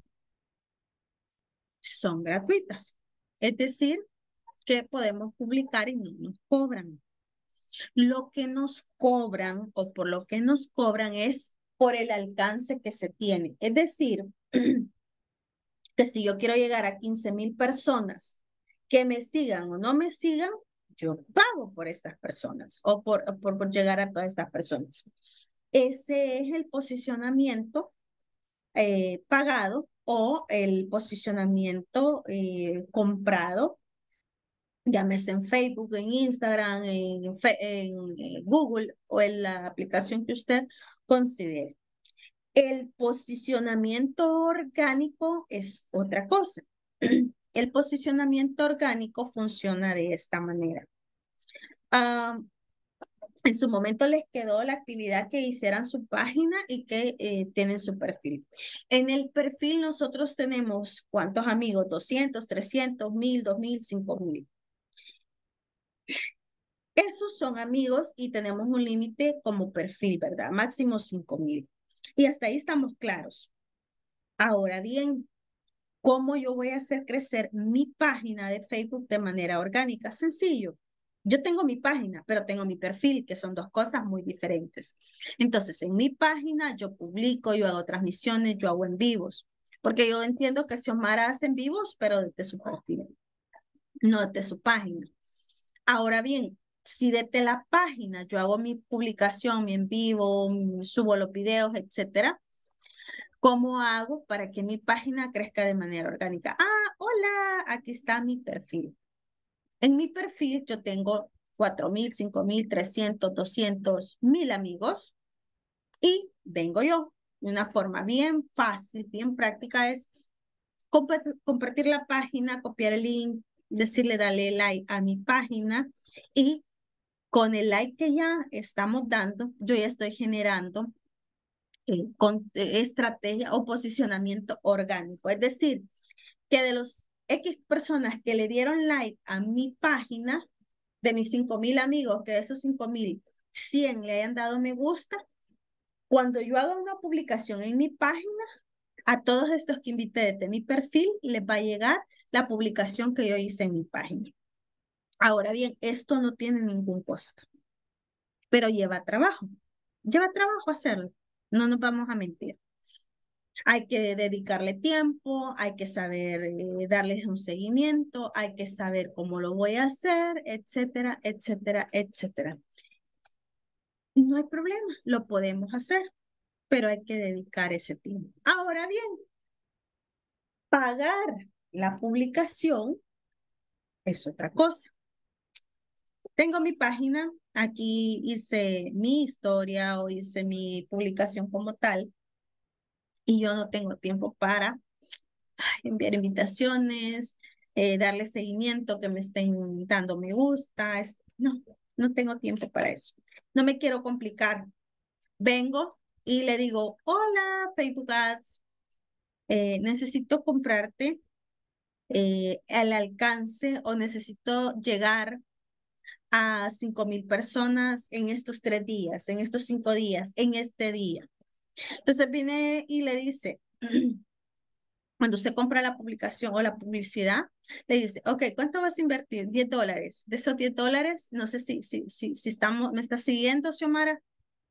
son gratuitas. Es decir, que podemos publicar y no nos cobran. Lo que nos cobran o por lo que nos cobran es por el alcance que se tiene. Es decir, que si yo quiero llegar a quince mil personas que me sigan o no me sigan, yo pago por estas personas o por, por, por llegar a todas estas personas. Ese es el posicionamiento eh, pagado o el posicionamiento eh, comprado, llámese en Facebook, en Instagram, en, Fe- en eh, Google o en la aplicación que usted considere. El posicionamiento orgánico es otra cosa. El posicionamiento orgánico funciona de esta manera. Ah, en su momento les quedó la actividad que hicieran su página y que eh, tienen su perfil. En el perfil nosotros tenemos, ¿cuántos amigos? doscientos, trescientos, mil, dos mil, cinco mil. Esos son amigos y tenemos un límite como perfil, ¿verdad? Máximo cinco mil. Y hasta ahí estamos claros. Ahora bien, ¿cómo yo voy a hacer crecer mi página de Facebook de manera orgánica? Sencillo. Yo tengo mi página, pero tengo mi perfil, que son dos cosas muy diferentes. Entonces, en mi página yo publico, yo hago transmisiones, yo hago en vivos, porque yo entiendo que Xiomara hace en vivos, pero desde su perfil, no desde su página. Ahora bien, si desde la página yo hago mi publicación, mi en vivo, subo los videos, etcétera, ¿cómo hago para que mi página crezca de manera orgánica? Ah, hola, aquí está mi perfil. En mi perfil yo tengo cuatro mil, cinco mil, trescientos, doscientos, mil amigos y vengo yo. De una forma bien fácil, bien práctica es compartir la página, copiar el link, decirle dale like a mi página y con el like que ya estamos dando, yo ya estoy generando eh, con eh, estrategia o posicionamiento orgánico. Es decir, que de los X personas que le dieron like a mi página, de mis cinco mil amigos, que de esos cinco mil, cien le hayan dado me gusta, cuando yo haga una publicación en mi página, a todos estos que invité desde mi perfil, les va a llegar la publicación que yo hice en mi página. Ahora bien, esto no tiene ningún costo, pero lleva trabajo. Lleva trabajo hacerlo. No nos vamos a mentir. Hay que dedicarle tiempo, hay que saber eh, darles un seguimiento, hay que saber cómo lo voy a hacer, etcétera, etcétera, etcétera. No hay problema, lo podemos hacer, pero hay que dedicar ese tiempo. Ahora bien, pagar la publicación es otra cosa. Tengo mi página, aquí hice mi historia o hice mi publicación como tal y yo no tengo tiempo para enviar invitaciones, eh, darle seguimiento, que me estén dando me gusta. Es, no, no tengo tiempo para eso. No me quiero complicar. Vengo y le digo, hola, Facebook Ads, eh, necesito comprarte eh, al alcance o necesito llegar a cinco mil personas en estos tres días, en estos cinco días, en este día. Entonces viene y le dice, cuando usted compra la publicación o la publicidad, le dice, ok, ¿cuánto vas a invertir? diez dólares. De esos diez dólares, no sé si, si, si, si estamos, ¿me está siguiendo, Xiomara?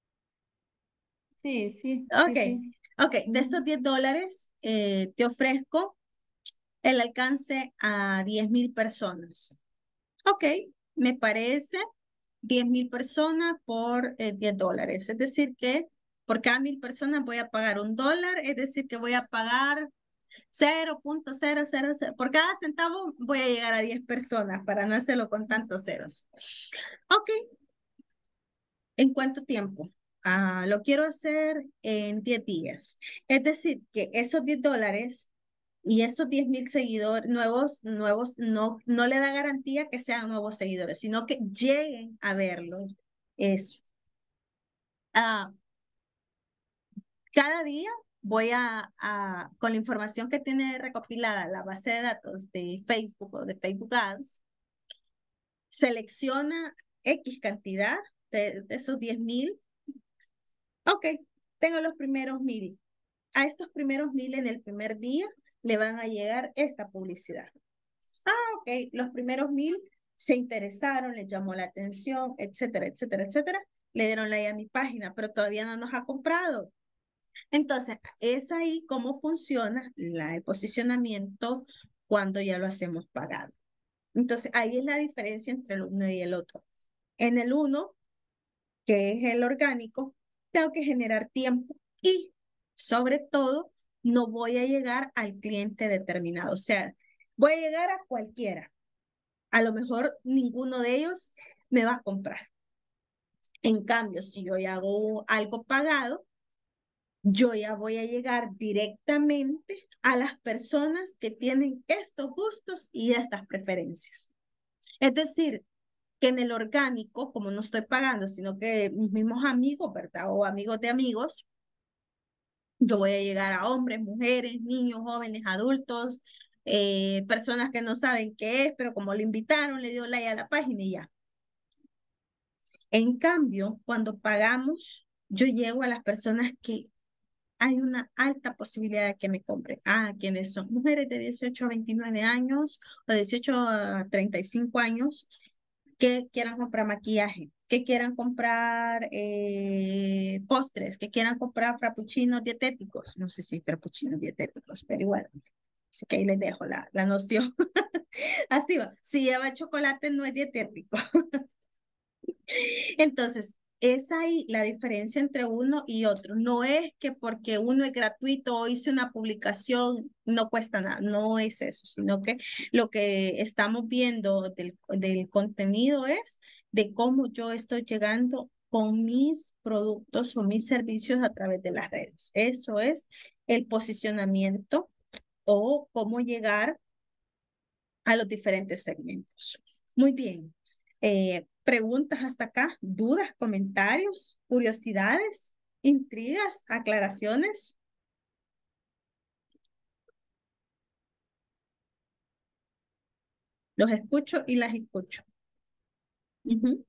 Sí, sí, Ok, sí, sí. ok, de estos diez dólares eh, te ofrezco el alcance a diez mil personas. Ok, me parece diez mil personas por eh, diez dólares. Es decir que por cada mil personas voy a pagar un dólar, es decir que voy a pagar cero punto cero cero cero. Por cada centavo voy a llegar a diez personas para no hacerlo con tantos ceros. Ok. ¿En cuánto tiempo? Ah, lo quiero hacer en diez días. Es decir, que esos diez dólares y esos diez mil seguidores nuevos, nuevos, no, no le da garantía que sean nuevos seguidores, sino que lleguen a verlo. Eso. Ah, cada día voy a, a, con la información que tiene recopilada la base de datos de Facebook o de Facebook Ads, selecciona X cantidad de, de esos diez mil. Ok, tengo los primeros mil. A estos primeros mil en el primer día le van a llegar esta publicidad. Ah, ok, los primeros mil se interesaron, les llamó la atención, etcétera, etcétera, etcétera. Le dieron like a mi página, pero todavía no nos ha comprado. Entonces, es ahí cómo funciona la, el posicionamiento cuando ya lo hacemos pagado. Entonces, ahí es la diferencia entre el uno y el otro. En el uno, que es el orgánico, tengo que generar tiempo y, sobre todo, no voy a llegar al cliente determinado. O sea, voy a llegar a cualquiera. A lo mejor ninguno de ellos me va a comprar. En cambio, si yo ya hago algo pagado, yo ya voy a llegar directamente a las personas que tienen estos gustos y estas preferencias. Es decir, que en el orgánico, como no estoy pagando, sino que mis mismos amigos, ¿verdad? O amigos de amigos, yo voy a llegar a hombres, mujeres, niños, jóvenes, adultos, eh, personas que no saben qué es, pero como lo invitaron, le dio like a la página y ya. En cambio, cuando pagamos, yo llego a las personas que hay una alta posibilidad de que me compren. Ah, quienes son mujeres de dieciocho a veintinueve años o dieciocho a treinta y cinco años que quieran comprar maquillaje, que quieran comprar eh, postres, que quieran comprar frappuccinos dietéticos. No sé si frappuccinos dietéticos, pero igual. Así que ahí les dejo la, la noción. Así va. Si lleva chocolate no es dietético. Entonces, es ahí la diferencia entre uno y otro. No es que porque uno es gratuito o hice una publicación, no cuesta nada. No es eso, sino que lo que estamos viendo del, del contenido es de cómo yo estoy llegando con mis productos o mis servicios a través de las redes. Eso es el posicionamiento o cómo llegar a los diferentes segmentos. Muy bien. Eh, preguntas hasta acá, dudas, comentarios, curiosidades, intrigas, aclaraciones. Los escucho y las escucho. Uh-huh.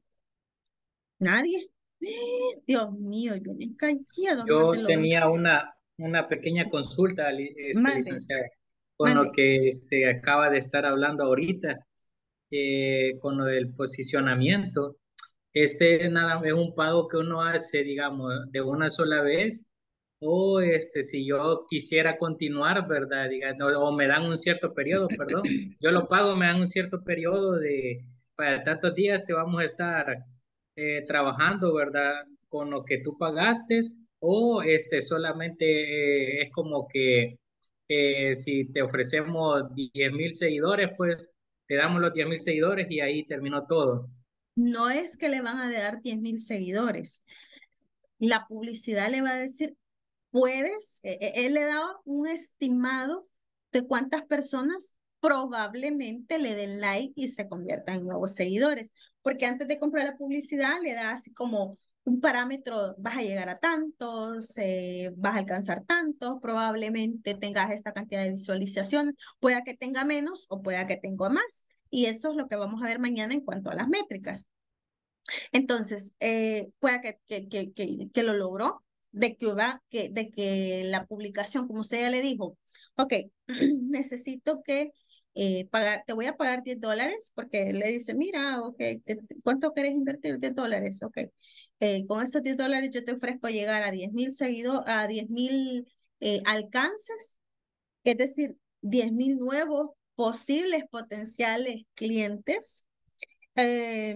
Nadie. Dios mío, vienen callados más de Yo los. tenía una, una pequeña consulta, li- este, Mande, licenciada, con lo mande. que este, acaba de estar hablando ahorita, eh, con lo del posicionamiento. Este nada, es un pago que uno hace, digamos, de una sola vez, o este, si yo quisiera continuar, ¿verdad? Diga, no, o me dan un cierto periodo, perdón. Yo lo pago, me dan un cierto periodo de, para tantos días te vamos a estar eh, trabajando, ¿verdad? Con lo que tú pagaste, o este, solamente eh, es como que eh, si te ofrecemos diez mil seguidores, pues te damos los diez mil seguidores y ahí terminó todo. No es que le van a dar diez mil seguidores. La publicidad le va a decir, puedes, eh, eh, él le da un estimado de cuántas personas probablemente le den like y se conviertan en nuevos seguidores, porque antes de comprar la publicidad le da así como un parámetro, vas a llegar a tantos, eh, vas a alcanzar tantos, probablemente tengas esta cantidad de visualizaciones, pueda que tenga menos o pueda que tenga más, y eso es lo que vamos a ver mañana en cuanto a las métricas. Entonces, eh, pueda que, que, que, que, que lo logró, de que, va, que, de que la publicación, como usted ya le dijo, ok, necesito que eh, pagar, te voy a pagar diez dólares, porque le dice, mira, ok, te, ¿cuánto querés invertir? diez dólares, ok. Eh, con esos diez dólares yo te ofrezco llegar a diez mil seguidores, a diez mil eh, alcances, es decir, diez mil nuevos posibles potenciales clientes. Eh,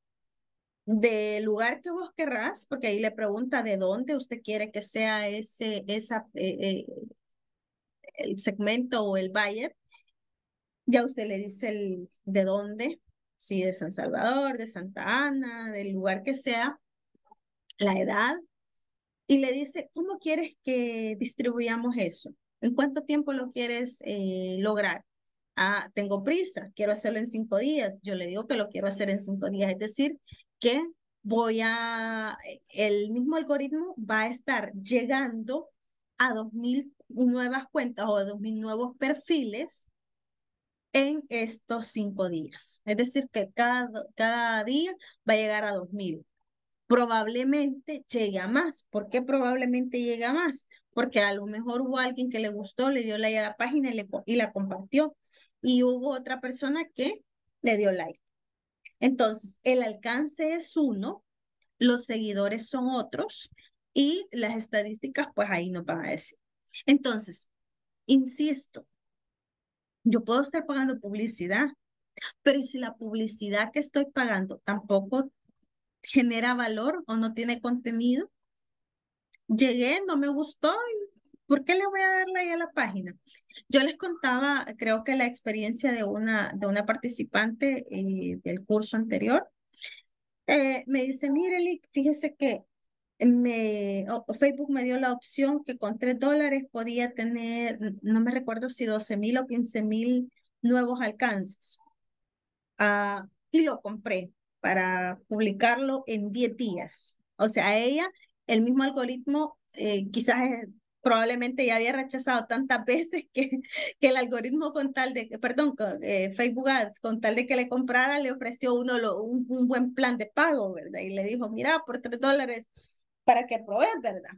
del lugar que vos querrás, porque ahí le pregunta de dónde usted quiere que sea ese, esa, eh, eh, el segmento o el buyer, ya usted le dice el, de dónde, si de San Salvador, de Santa Ana, del lugar que sea, la edad, y le dice, ¿cómo quieres que distribuyamos eso? ¿En cuánto tiempo lo quieres eh, lograr? Ah, tengo prisa, quiero hacerlo en cinco días. Yo le digo que lo quiero hacer en cinco días, es decir, que voy a, el mismo algoritmo va a estar llegando a dos mil nuevas cuentas o a dos mil nuevos perfiles en estos cinco días. Es decir, que cada, cada día va a llegar a dos mil. Probablemente llegue a más. ¿Por qué probablemente llegue a más? Porque a lo mejor hubo alguien que le gustó, le dio like a la página y, le, y la compartió. Y hubo otra persona que le dio like. Entonces, el alcance es uno, los seguidores son otros y las estadísticas, pues ahí nos van a decir. Entonces, insisto, yo puedo estar pagando publicidad, pero si la publicidad que estoy pagando tampoco genera valor o no tiene contenido, llegué, no me gustó, ¿por qué le voy a dar like a la página? Yo les contaba, creo que la experiencia de una, de una participante eh, del curso anterior. Eh, me dice, mire, Lick, fíjese que me, oh, Facebook me dio la opción que con tres dólares podía tener, no me recuerdo si doce mil o quince mil nuevos alcances. Ah, y lo compré para publicarlo en diez días. O sea, a ella, el mismo algoritmo, eh, quizás eh, probablemente ya había rechazado tantas veces que, que el algoritmo con tal de, perdón, con, eh, Facebook Ads, con tal de que le comprara, le ofreció uno lo, un, un buen plan de pago, ¿verdad? Y le dijo, mira, por tres dólares para que pruebes, ¿verdad?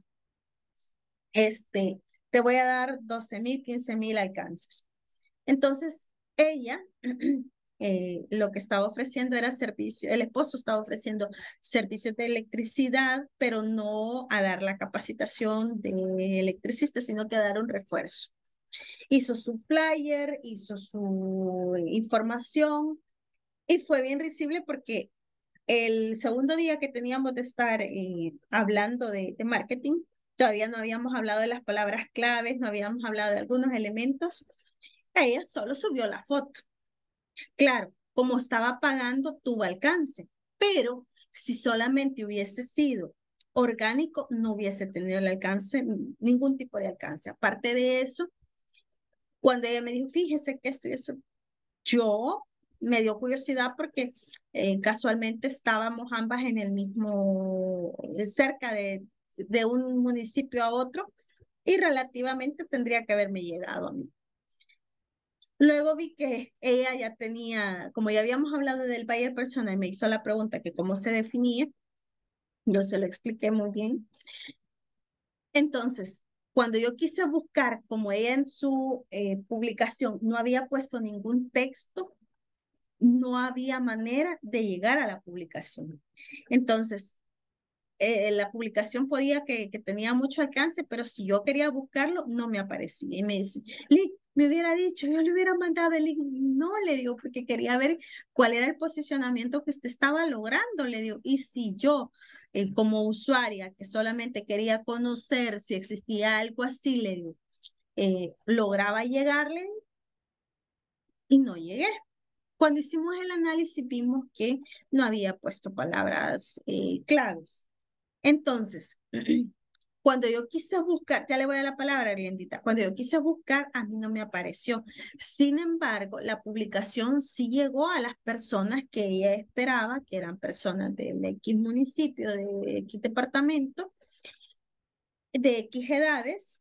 Este, te voy a dar doce mil, quince mil alcances. Entonces, ella eh, lo que estaba ofreciendo era servicio, el esposo estaba ofreciendo servicios de electricidad, pero no a dar la capacitación de electricista, sino que a dar un refuerzo. Hizo su flyer, hizo su información y fue bien risible porque el segundo día que teníamos de estar eh, hablando de, de marketing, todavía no habíamos hablado de las palabras claves, no habíamos hablado de algunos elementos. Ella solo subió la foto. Claro, como estaba pagando, tuvo alcance, pero si solamente hubiese sido orgánico, no hubiese tenido el alcance, ningún tipo de alcance. Aparte de eso, cuando ella me dijo, fíjese que esto y eso, yo me dio curiosidad porque eh, casualmente estábamos ambas en el mismo, eh, cerca de, de un municipio a otro y relativamente tendría que haberme llegado a mí. Luego vi que ella ya tenía, como ya habíamos hablado del buyer persona y me hizo la pregunta que cómo se definía, yo se lo expliqué muy bien. Entonces, cuando yo quise buscar, como ella en su eh, publicación no había puesto ningún texto, no había manera de llegar a la publicación. Entonces, eh, la publicación podía que, que tenía mucho alcance, pero si yo quería buscarlo, no me aparecía. Y me dice, Lick, me hubiera dicho, yo le hubiera mandado el link. No, le digo, porque quería ver cuál era el posicionamiento que usted estaba logrando, le digo. Y si yo, eh, como usuaria, que solamente quería conocer si existía algo así, le digo, eh, lograba llegarle y no llegué. Cuando hicimos el análisis vimos que no había puesto palabras eh, claves. Entonces, cuando yo quise buscar, ya le voy a la palabra, Arlendita, cuando yo quise buscar, a mí no me apareció. Sin embargo, la publicación sí llegó a las personas que ella esperaba, que eran personas de X municipio, de X departamento, de X edades,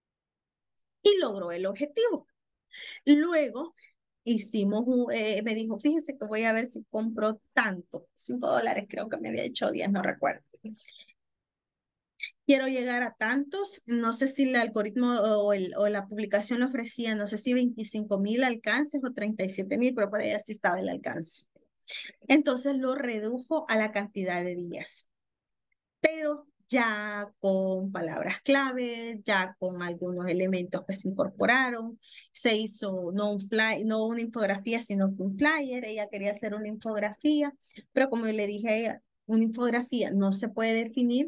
y logró el objetivo. Luego, hicimos, un, eh, me dijo, fíjese que voy a ver si compro tanto, cinco dólares creo que me había hecho diez, no recuerdo. Quiero llegar a tantos, no sé si el algoritmo o, el, o la publicación lo ofrecía, no sé si veinticinco mil alcances o treinta y siete mil, pero por ahí así estaba el alcance. Entonces lo redujo a la cantidad de días, pero ya con palabras claves, ya con algunos elementos que se incorporaron, se hizo no, un fly, no una infografía, sino un flyer, ella quería hacer una infografía, pero como yo le dije a ella, una infografía no se puede definir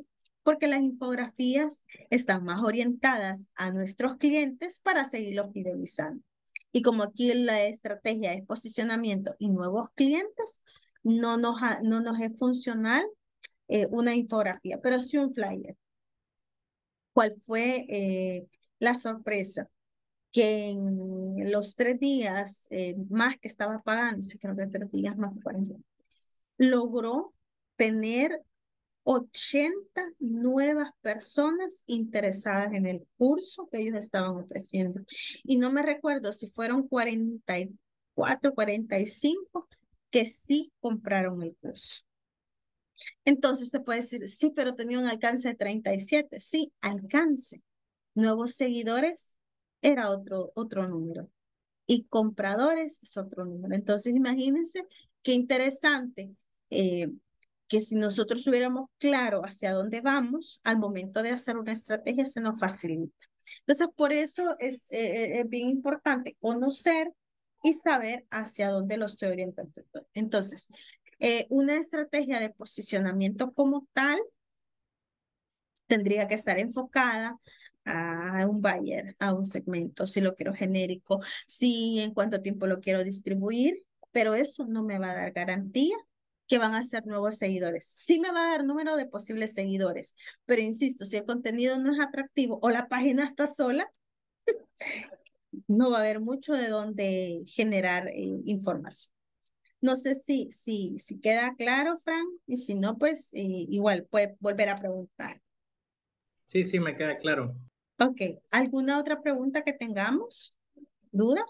porque las infografías están más orientadas a nuestros clientes para seguirlos fidelizando. Y como aquí la estrategia es posicionamiento y nuevos clientes, no nos, ha, no nos es funcional eh, una infografía, pero sí un flyer. ¿Cuál fue eh, la sorpresa? Que en los tres días eh, más que estaba pagando, sí, creo que tres días más fueron, logró tener ochenta nuevas personas interesadas en el curso que ellos estaban ofreciendo. Y no me recuerdo si fueron cuarenta y cuatro, cuarenta y cinco que sí compraron el curso. Entonces usted puede decir, sí, pero tenía un alcance de treinta y siete. Sí, alcance. Nuevos seguidores era otro, otro número. Y compradores es otro número. Entonces imagínense qué interesante eh, que si nosotros tuviéramos claro hacia dónde vamos, al momento de hacer una estrategia se nos facilita. Entonces, por eso es, eh, es bien importante conocer y saber hacia dónde lo estoy orientando. Entonces, eh, una estrategia de posicionamiento como tal tendría que estar enfocada a un buyer, a un segmento, si lo quiero genérico, si en cuánto tiempo lo quiero distribuir, pero eso no me va a dar garantía que van a ser nuevos seguidores. Sí me va a dar número de posibles seguidores, pero insisto, si el contenido no es atractivo o la página está sola, no va a haber mucho de dónde generar eh, información. No sé si, si, si queda claro, Fran, y si no, pues eh, igual puede volver a preguntar. Sí, sí, me queda claro. Ok, ¿alguna otra pregunta que tengamos? ¿Duda?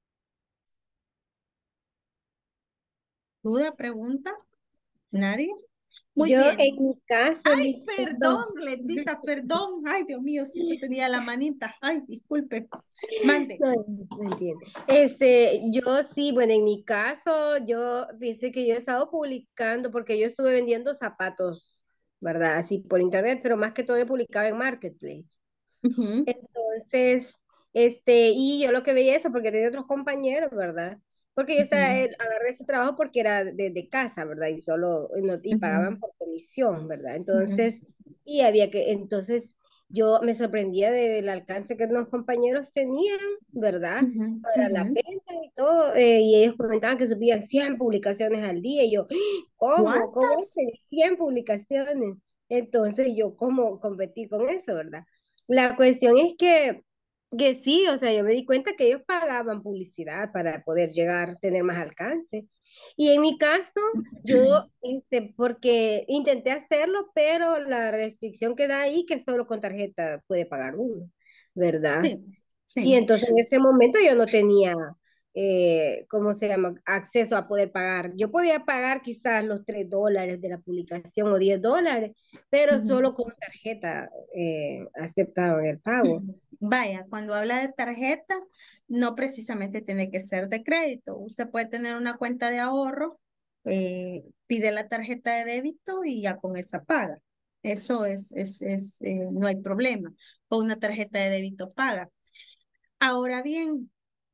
¿Duda, pregunta? ¿Nadie? Muy Yo bien. en mi caso, Ay, Liz, perdón, Glendita, perdón. Ay, Dios mío, si usted tenía la manita. Ay, disculpe. Mande. no, no entiendo. Este, yo sí, bueno, en mi caso, yo fíjese que yo he estado publicando porque yo estuve vendiendo zapatos, ¿verdad? Así por internet, pero más que todo he publicado en Marketplace. Ujú, Entonces, este, y yo lo que veía eso porque tenía otros compañeros, ¿verdad? Porque yo estaba, ujú, eh, agarré ese trabajo porque era de, de casa, ¿verdad? Y solo, no- y pagaban ujú, por comisión, ¿verdad? ujú, Entonces, y había que, entonces, yo me sorprendía del alcance que los compañeros tenían, ¿verdad? ujú, Para la ujú. venta y todo, eh, y ellos comentaban que subían cien publicaciones al día, y yo, ¿cómo? ¿Cómo ¿Cuántas? hacen cien publicaciones? Entonces, yo, ¿cómo competir con eso, verdad? La cuestión es que, que sí, o sea, yo me di cuenta que ellos pagaban publicidad para poder llegar, tener más alcance. Y en mi caso, yo, este, porque intenté hacerlo, pero la restricción que da ahí que solo con tarjeta puede pagar uno, ¿verdad? Sí, Y sí. entonces en ese momento yo no tenía, eh, ¿cómo se llama?, acceso a poder pagar. Yo podía pagar quizás los tres dólares de la publicación o diez dólares, pero Ujú. solo con tarjeta eh, aceptaban el pago. Vaya, cuando habla de tarjeta, no precisamente tiene que ser de crédito. Usted puede tener una cuenta de ahorro, eh, pide la tarjeta de débito y ya con esa paga. Eso es, es, es eh, no hay problema. O una tarjeta de débito paga. Ahora bien,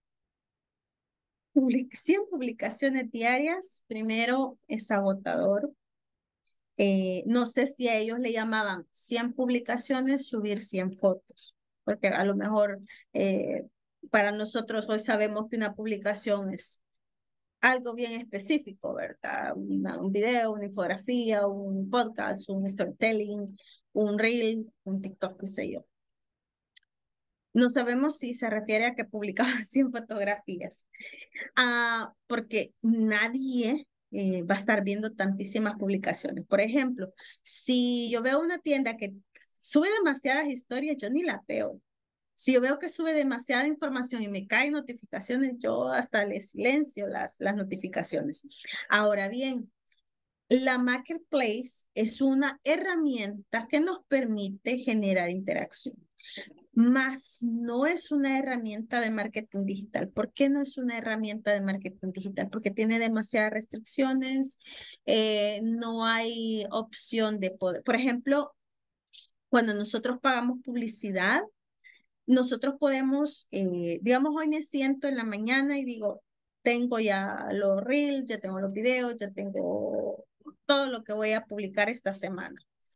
public- cien publicaciones diarias, primero es agotador. Eh, no sé si a ellos le llamaban cien publicaciones, subir cien fotos, porque a lo mejor eh, para nosotros hoy sabemos que una publicación es algo bien específico, ¿verdad? Una- un video, una infografía, un podcast, un storytelling, un reel, un TikTok, qué sé yo. No sabemos si se refiere a que publicaban cien fotografías. Ah, porque nadie eh, va a estar viendo tantísimas publicaciones. Por ejemplo, si yo veo una tienda que sube demasiadas historias, yo ni la veo. Si yo veo que sube demasiada información y me caen notificaciones, yo hasta le silencio las, las notificaciones. Ahora bien, la Marketplace es una herramienta que nos permite generar interacción, más no es una herramienta de marketing digital. ¿Por qué no es una herramienta de marketing digital? Porque tiene demasiadas restricciones, eh, no hay opción de poder. Por ejemplo, cuando nosotros pagamos publicidad, nosotros podemos, eh, digamos, hoy me siento en la mañana y digo, tengo ya los reels, ya tengo los videos, ya tengo todo lo que voy a publicar esta semana.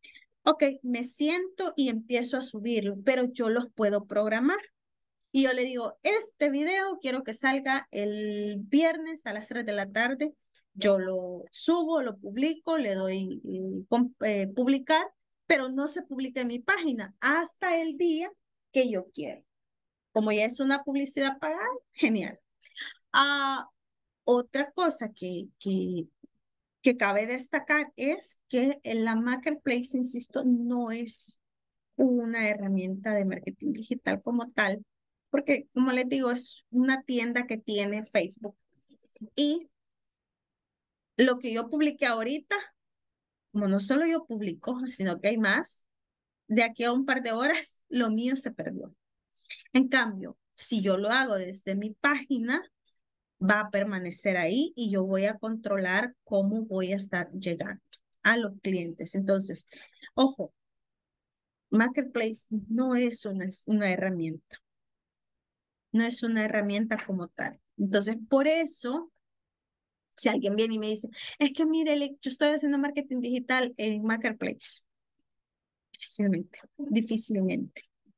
Ok, me siento y empiezo a subirlo, pero yo los puedo programar. Y yo le digo, este video quiero que salga el viernes a las tres de la tarde. Yo lo subo, lo publico, le doy eh, com- eh, publicar, pero no se publica en mi página hasta el día que yo quiero. Como ya es una publicidad pagada, genial. Ah, otra cosa que, que, que cabe destacar es que en la Marketplace, insisto, no es una herramienta de marketing digital como tal, porque como les digo, es una tienda que tiene Facebook. Y lo que yo publiqué ahorita, como no solo yo publico, sino que hay más, de aquí a un par de horas, lo mío se perdió. En cambio, si yo lo hago desde mi página, va a permanecer ahí y yo voy a controlar cómo voy a estar llegando a los clientes. Entonces, ojo, Marketplace no es una, una herramienta, no es una herramienta como tal. Entonces, por eso, si alguien viene y me dice, es que mire, le- yo estoy haciendo marketing digital en Marketplace, difícilmente, difícilmente.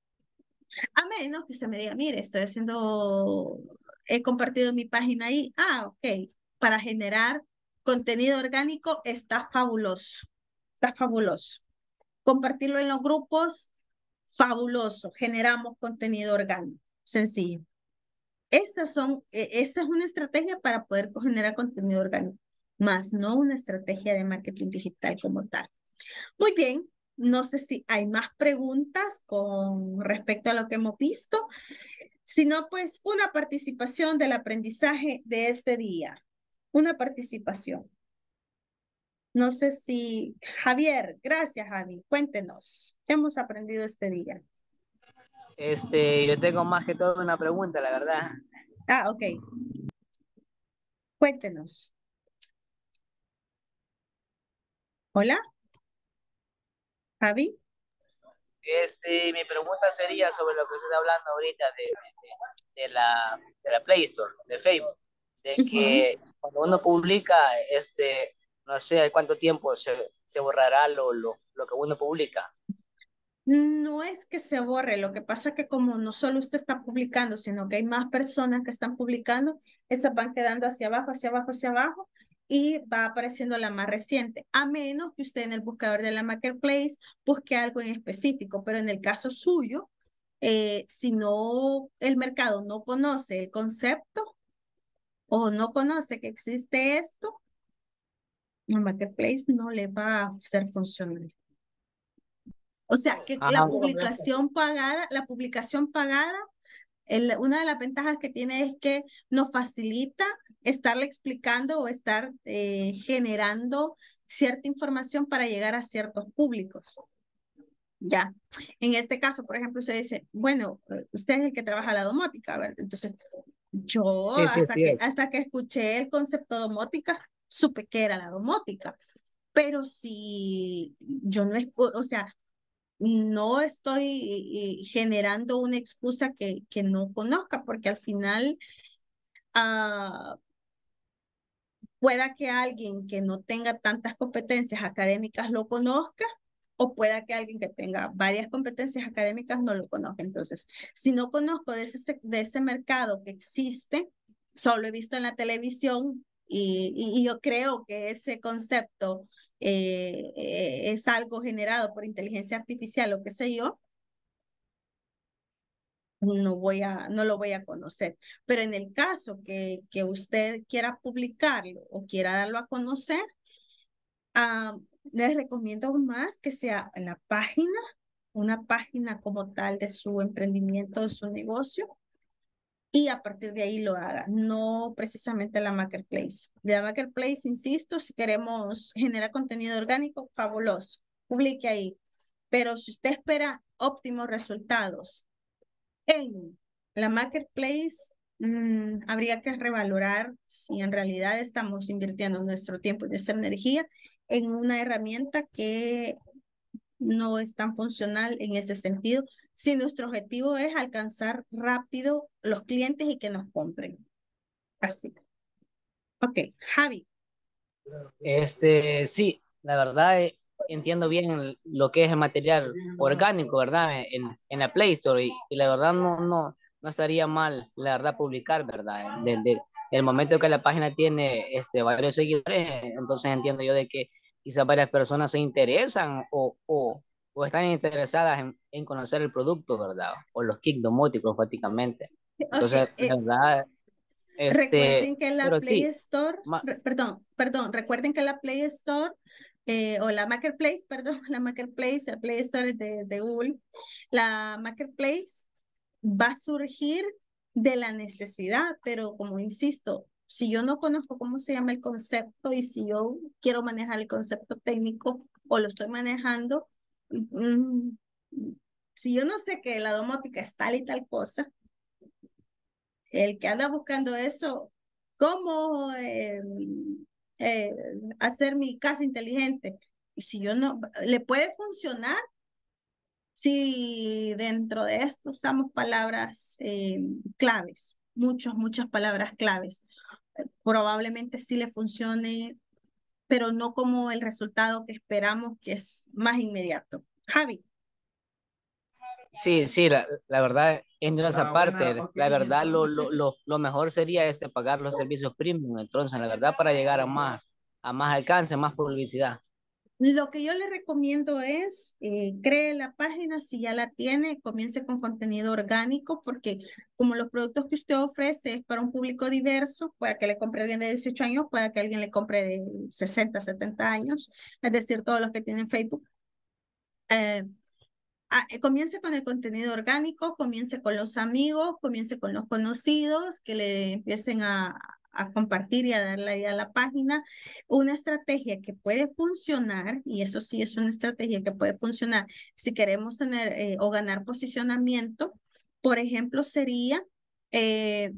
A menos que usted me diga, mire, estoy haciendo, he compartido mi página ahí. Ah, ok. Para generar contenido orgánico está fabuloso. Está fabuloso. Compartirlo en los grupos, fabuloso. Generamos contenido orgánico. Sencillo. Esas son, e- esa es una estrategia para poder generar contenido orgánico, más no una estrategia de marketing digital como tal. Muy bien. No sé si hay más preguntas con respecto a lo que hemos visto. Si no, pues una participación del aprendizaje de este día. Una participación. No sé si Javier, gracias Javi, cuéntenos, ¿qué hemos aprendido este día? Este, yo tengo más que todo una pregunta, la verdad. Ah, ok, cuéntenos. Hola, Javi. Este, mi pregunta sería sobre lo que usted está hablando ahorita de, de, de la, de la Play Store, de Facebook, de que cuando uno publica, este, no sé al cuánto tiempo se, se borrará lo, lo, lo que uno publica. No es que se borre, lo que pasa es que como no solo usted está publicando, sino que hay más personas que están publicando, esas van quedando hacia abajo, hacia abajo, hacia abajo y va apareciendo la más reciente, a menos que usted en el buscador de la Marketplace busque algo en específico, pero en el caso suyo, eh, si no, el mercado no conoce el concepto o no conoce que existe esto, el Marketplace no le va a ser funcional. O sea, que Ah, la publicación pagada, la publicación pagada, el- una de las ventajas que tiene es que nos facilita estarle explicando o estar eh, generando cierta información para llegar a ciertos públicos. Ya. En este caso, por ejemplo, usted dice, bueno, eh, usted es el que trabaja la domótica, ¿verdad? Entonces, yo sí, sí, es hasta que, cierto. hasta que escuché el concepto domótica, supe que era la domótica. Pero si yo no es, o o sea, no estoy eh, generando una excusa que, que no conozca, porque al final ah, pueda que alguien que no tenga tantas competencias académicas lo conozca, o pueda que alguien que tenga varias competencias académicas no lo conozca. Entonces, si no conozco de ese, de ese mercado que existe, solo he visto en la televisión y, y, y yo creo que ese concepto eh, eh, es algo generado por inteligencia artificial o qué sé yo, no voy a, no lo voy a conocer. Pero en el caso que, que usted quiera publicarlo o quiera darlo a conocer, ah, les recomiendo más que sea en la página, una página como tal de su emprendimiento, de su negocio, y a partir de ahí lo haga, no precisamente la Marketplace. La Marketplace, insisto, si queremos generar contenido orgánico, fabuloso, publique ahí. Pero si usted espera óptimos resultados en la Marketplace, mm, habría que revalorar si en realidad estamos invirtiendo nuestro tiempo y nuestra energía en una herramienta que no es tan funcional en ese sentido, si nuestro objetivo es alcanzar rápido los clientes y que nos compren. Así. Ok, Javi. Este, sí, la verdad, eh, entiendo bien lo que es el material orgánico, ¿verdad? En, en la Play Store y, y la verdad no, no, no estaría mal, la verdad, publicar, ¿verdad? Desde el momento que la página tiene este, varios seguidores, entonces entiendo yo de que quizás varias personas se interesan o, o, o están interesadas en, en conocer el producto, ¿verdad? O los kits domóticos prácticamente. Ok, Entonces, la eh, verdad, este, recuerden que la pero Play sí, Store, ma- re- perdón, perdón, recuerden que la Play Store eh, o la Marketplace, perdón, la Marketplace, la Play Store es de, de Google, la Marketplace va a surgir de la necesidad, pero como insisto, si yo no conozco cómo se llama el concepto y si yo quiero manejar el concepto técnico o lo estoy manejando, mm, si yo no sé que la domótica es tal y tal cosa, el que anda buscando eso, cómo eh, eh, hacer mi casa inteligente, y si yo no, le puede funcionar si dentro de esto usamos palabras eh, claves, muchas, muchas palabras claves. Eh, Probablemente sí le funcione, pero no como el resultado que esperamos, que es más inmediato. Javi. sí, sí, la, la verdad, en esa parte, la verdad, lo, lo, lo, lo mejor sería este, pagar los servicios premium, entonces, la verdad, para llegar a más, a más alcance, más publicidad. Lo que yo le recomiendo es, eh, cree la página, si ya la tiene, comience con contenido orgánico, porque como los productos que usted ofrece es para un público diverso, puede que le compre alguien de dieciocho años, puede que alguien le compre de sesenta, setenta años, es decir, todos los que tienen Facebook. Eh, ah, eh, comience con el contenido orgánico, comience con los amigos, comience con los conocidos, que le empiecen a, a compartir y a darle ahí a la página. Una estrategia que puede funcionar, y eso sí es una estrategia que puede funcionar si queremos tener eh, o ganar posicionamiento, por ejemplo, sería eh,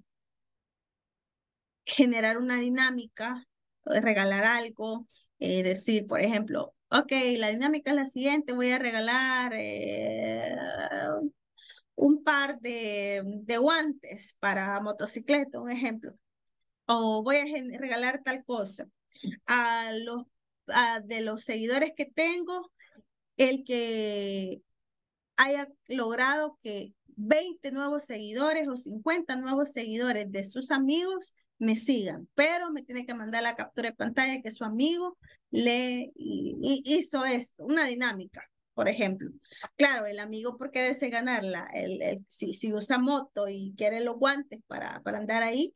generar una dinámica, eh, regalar algo, eh, decir, por ejemplo, ok, la dinámica es la siguiente, voy a regalar eh, un par de, de guantes para motocicleta, un ejemplo, o voy a gen- regalar tal cosa. A los a- de los seguidores que tengo, el que haya logrado que veinte nuevos seguidores o cincuenta nuevos seguidores de sus amigos me sigan, pero me tiene que mandar la captura de pantalla que su amigo le y- y hizo esto, una dinámica, por ejemplo. Claro, el amigo por quererse ganarla, el, el- si, si usa moto y quiere los guantes para, para andar ahí,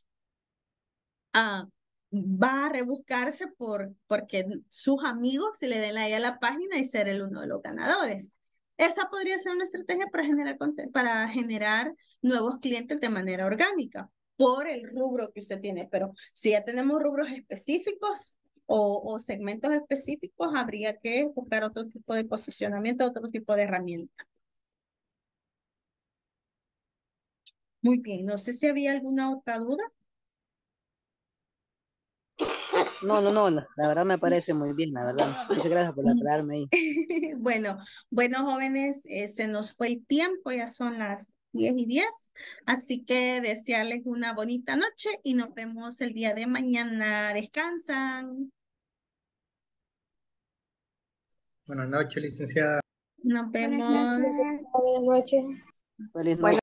ah, va a rebuscarse por, porque sus amigos se le den like a la página y ser el uno de los ganadores. Esa podría ser una estrategia para generar, conte- para generar nuevos clientes de manera orgánica por el rubro que usted tiene. Pero si ya tenemos rubros específicos o, o segmentos específicos, habría que buscar otro tipo de posicionamiento, otro tipo de herramienta. Muy bien, no sé si había alguna otra duda. No, no, no, la, la verdad me parece muy bien, la verdad. Muchas gracias por aclararme ahí. Bueno, bueno, jóvenes, eh, se nos fue el tiempo, ya son las diez y diez, así que desearles una bonita noche y nos vemos el día de mañana. Descansan. Buenas noches, licenciada. Nos Buenas vemos. noches. Buenas noches. Feliz Bueno, noche.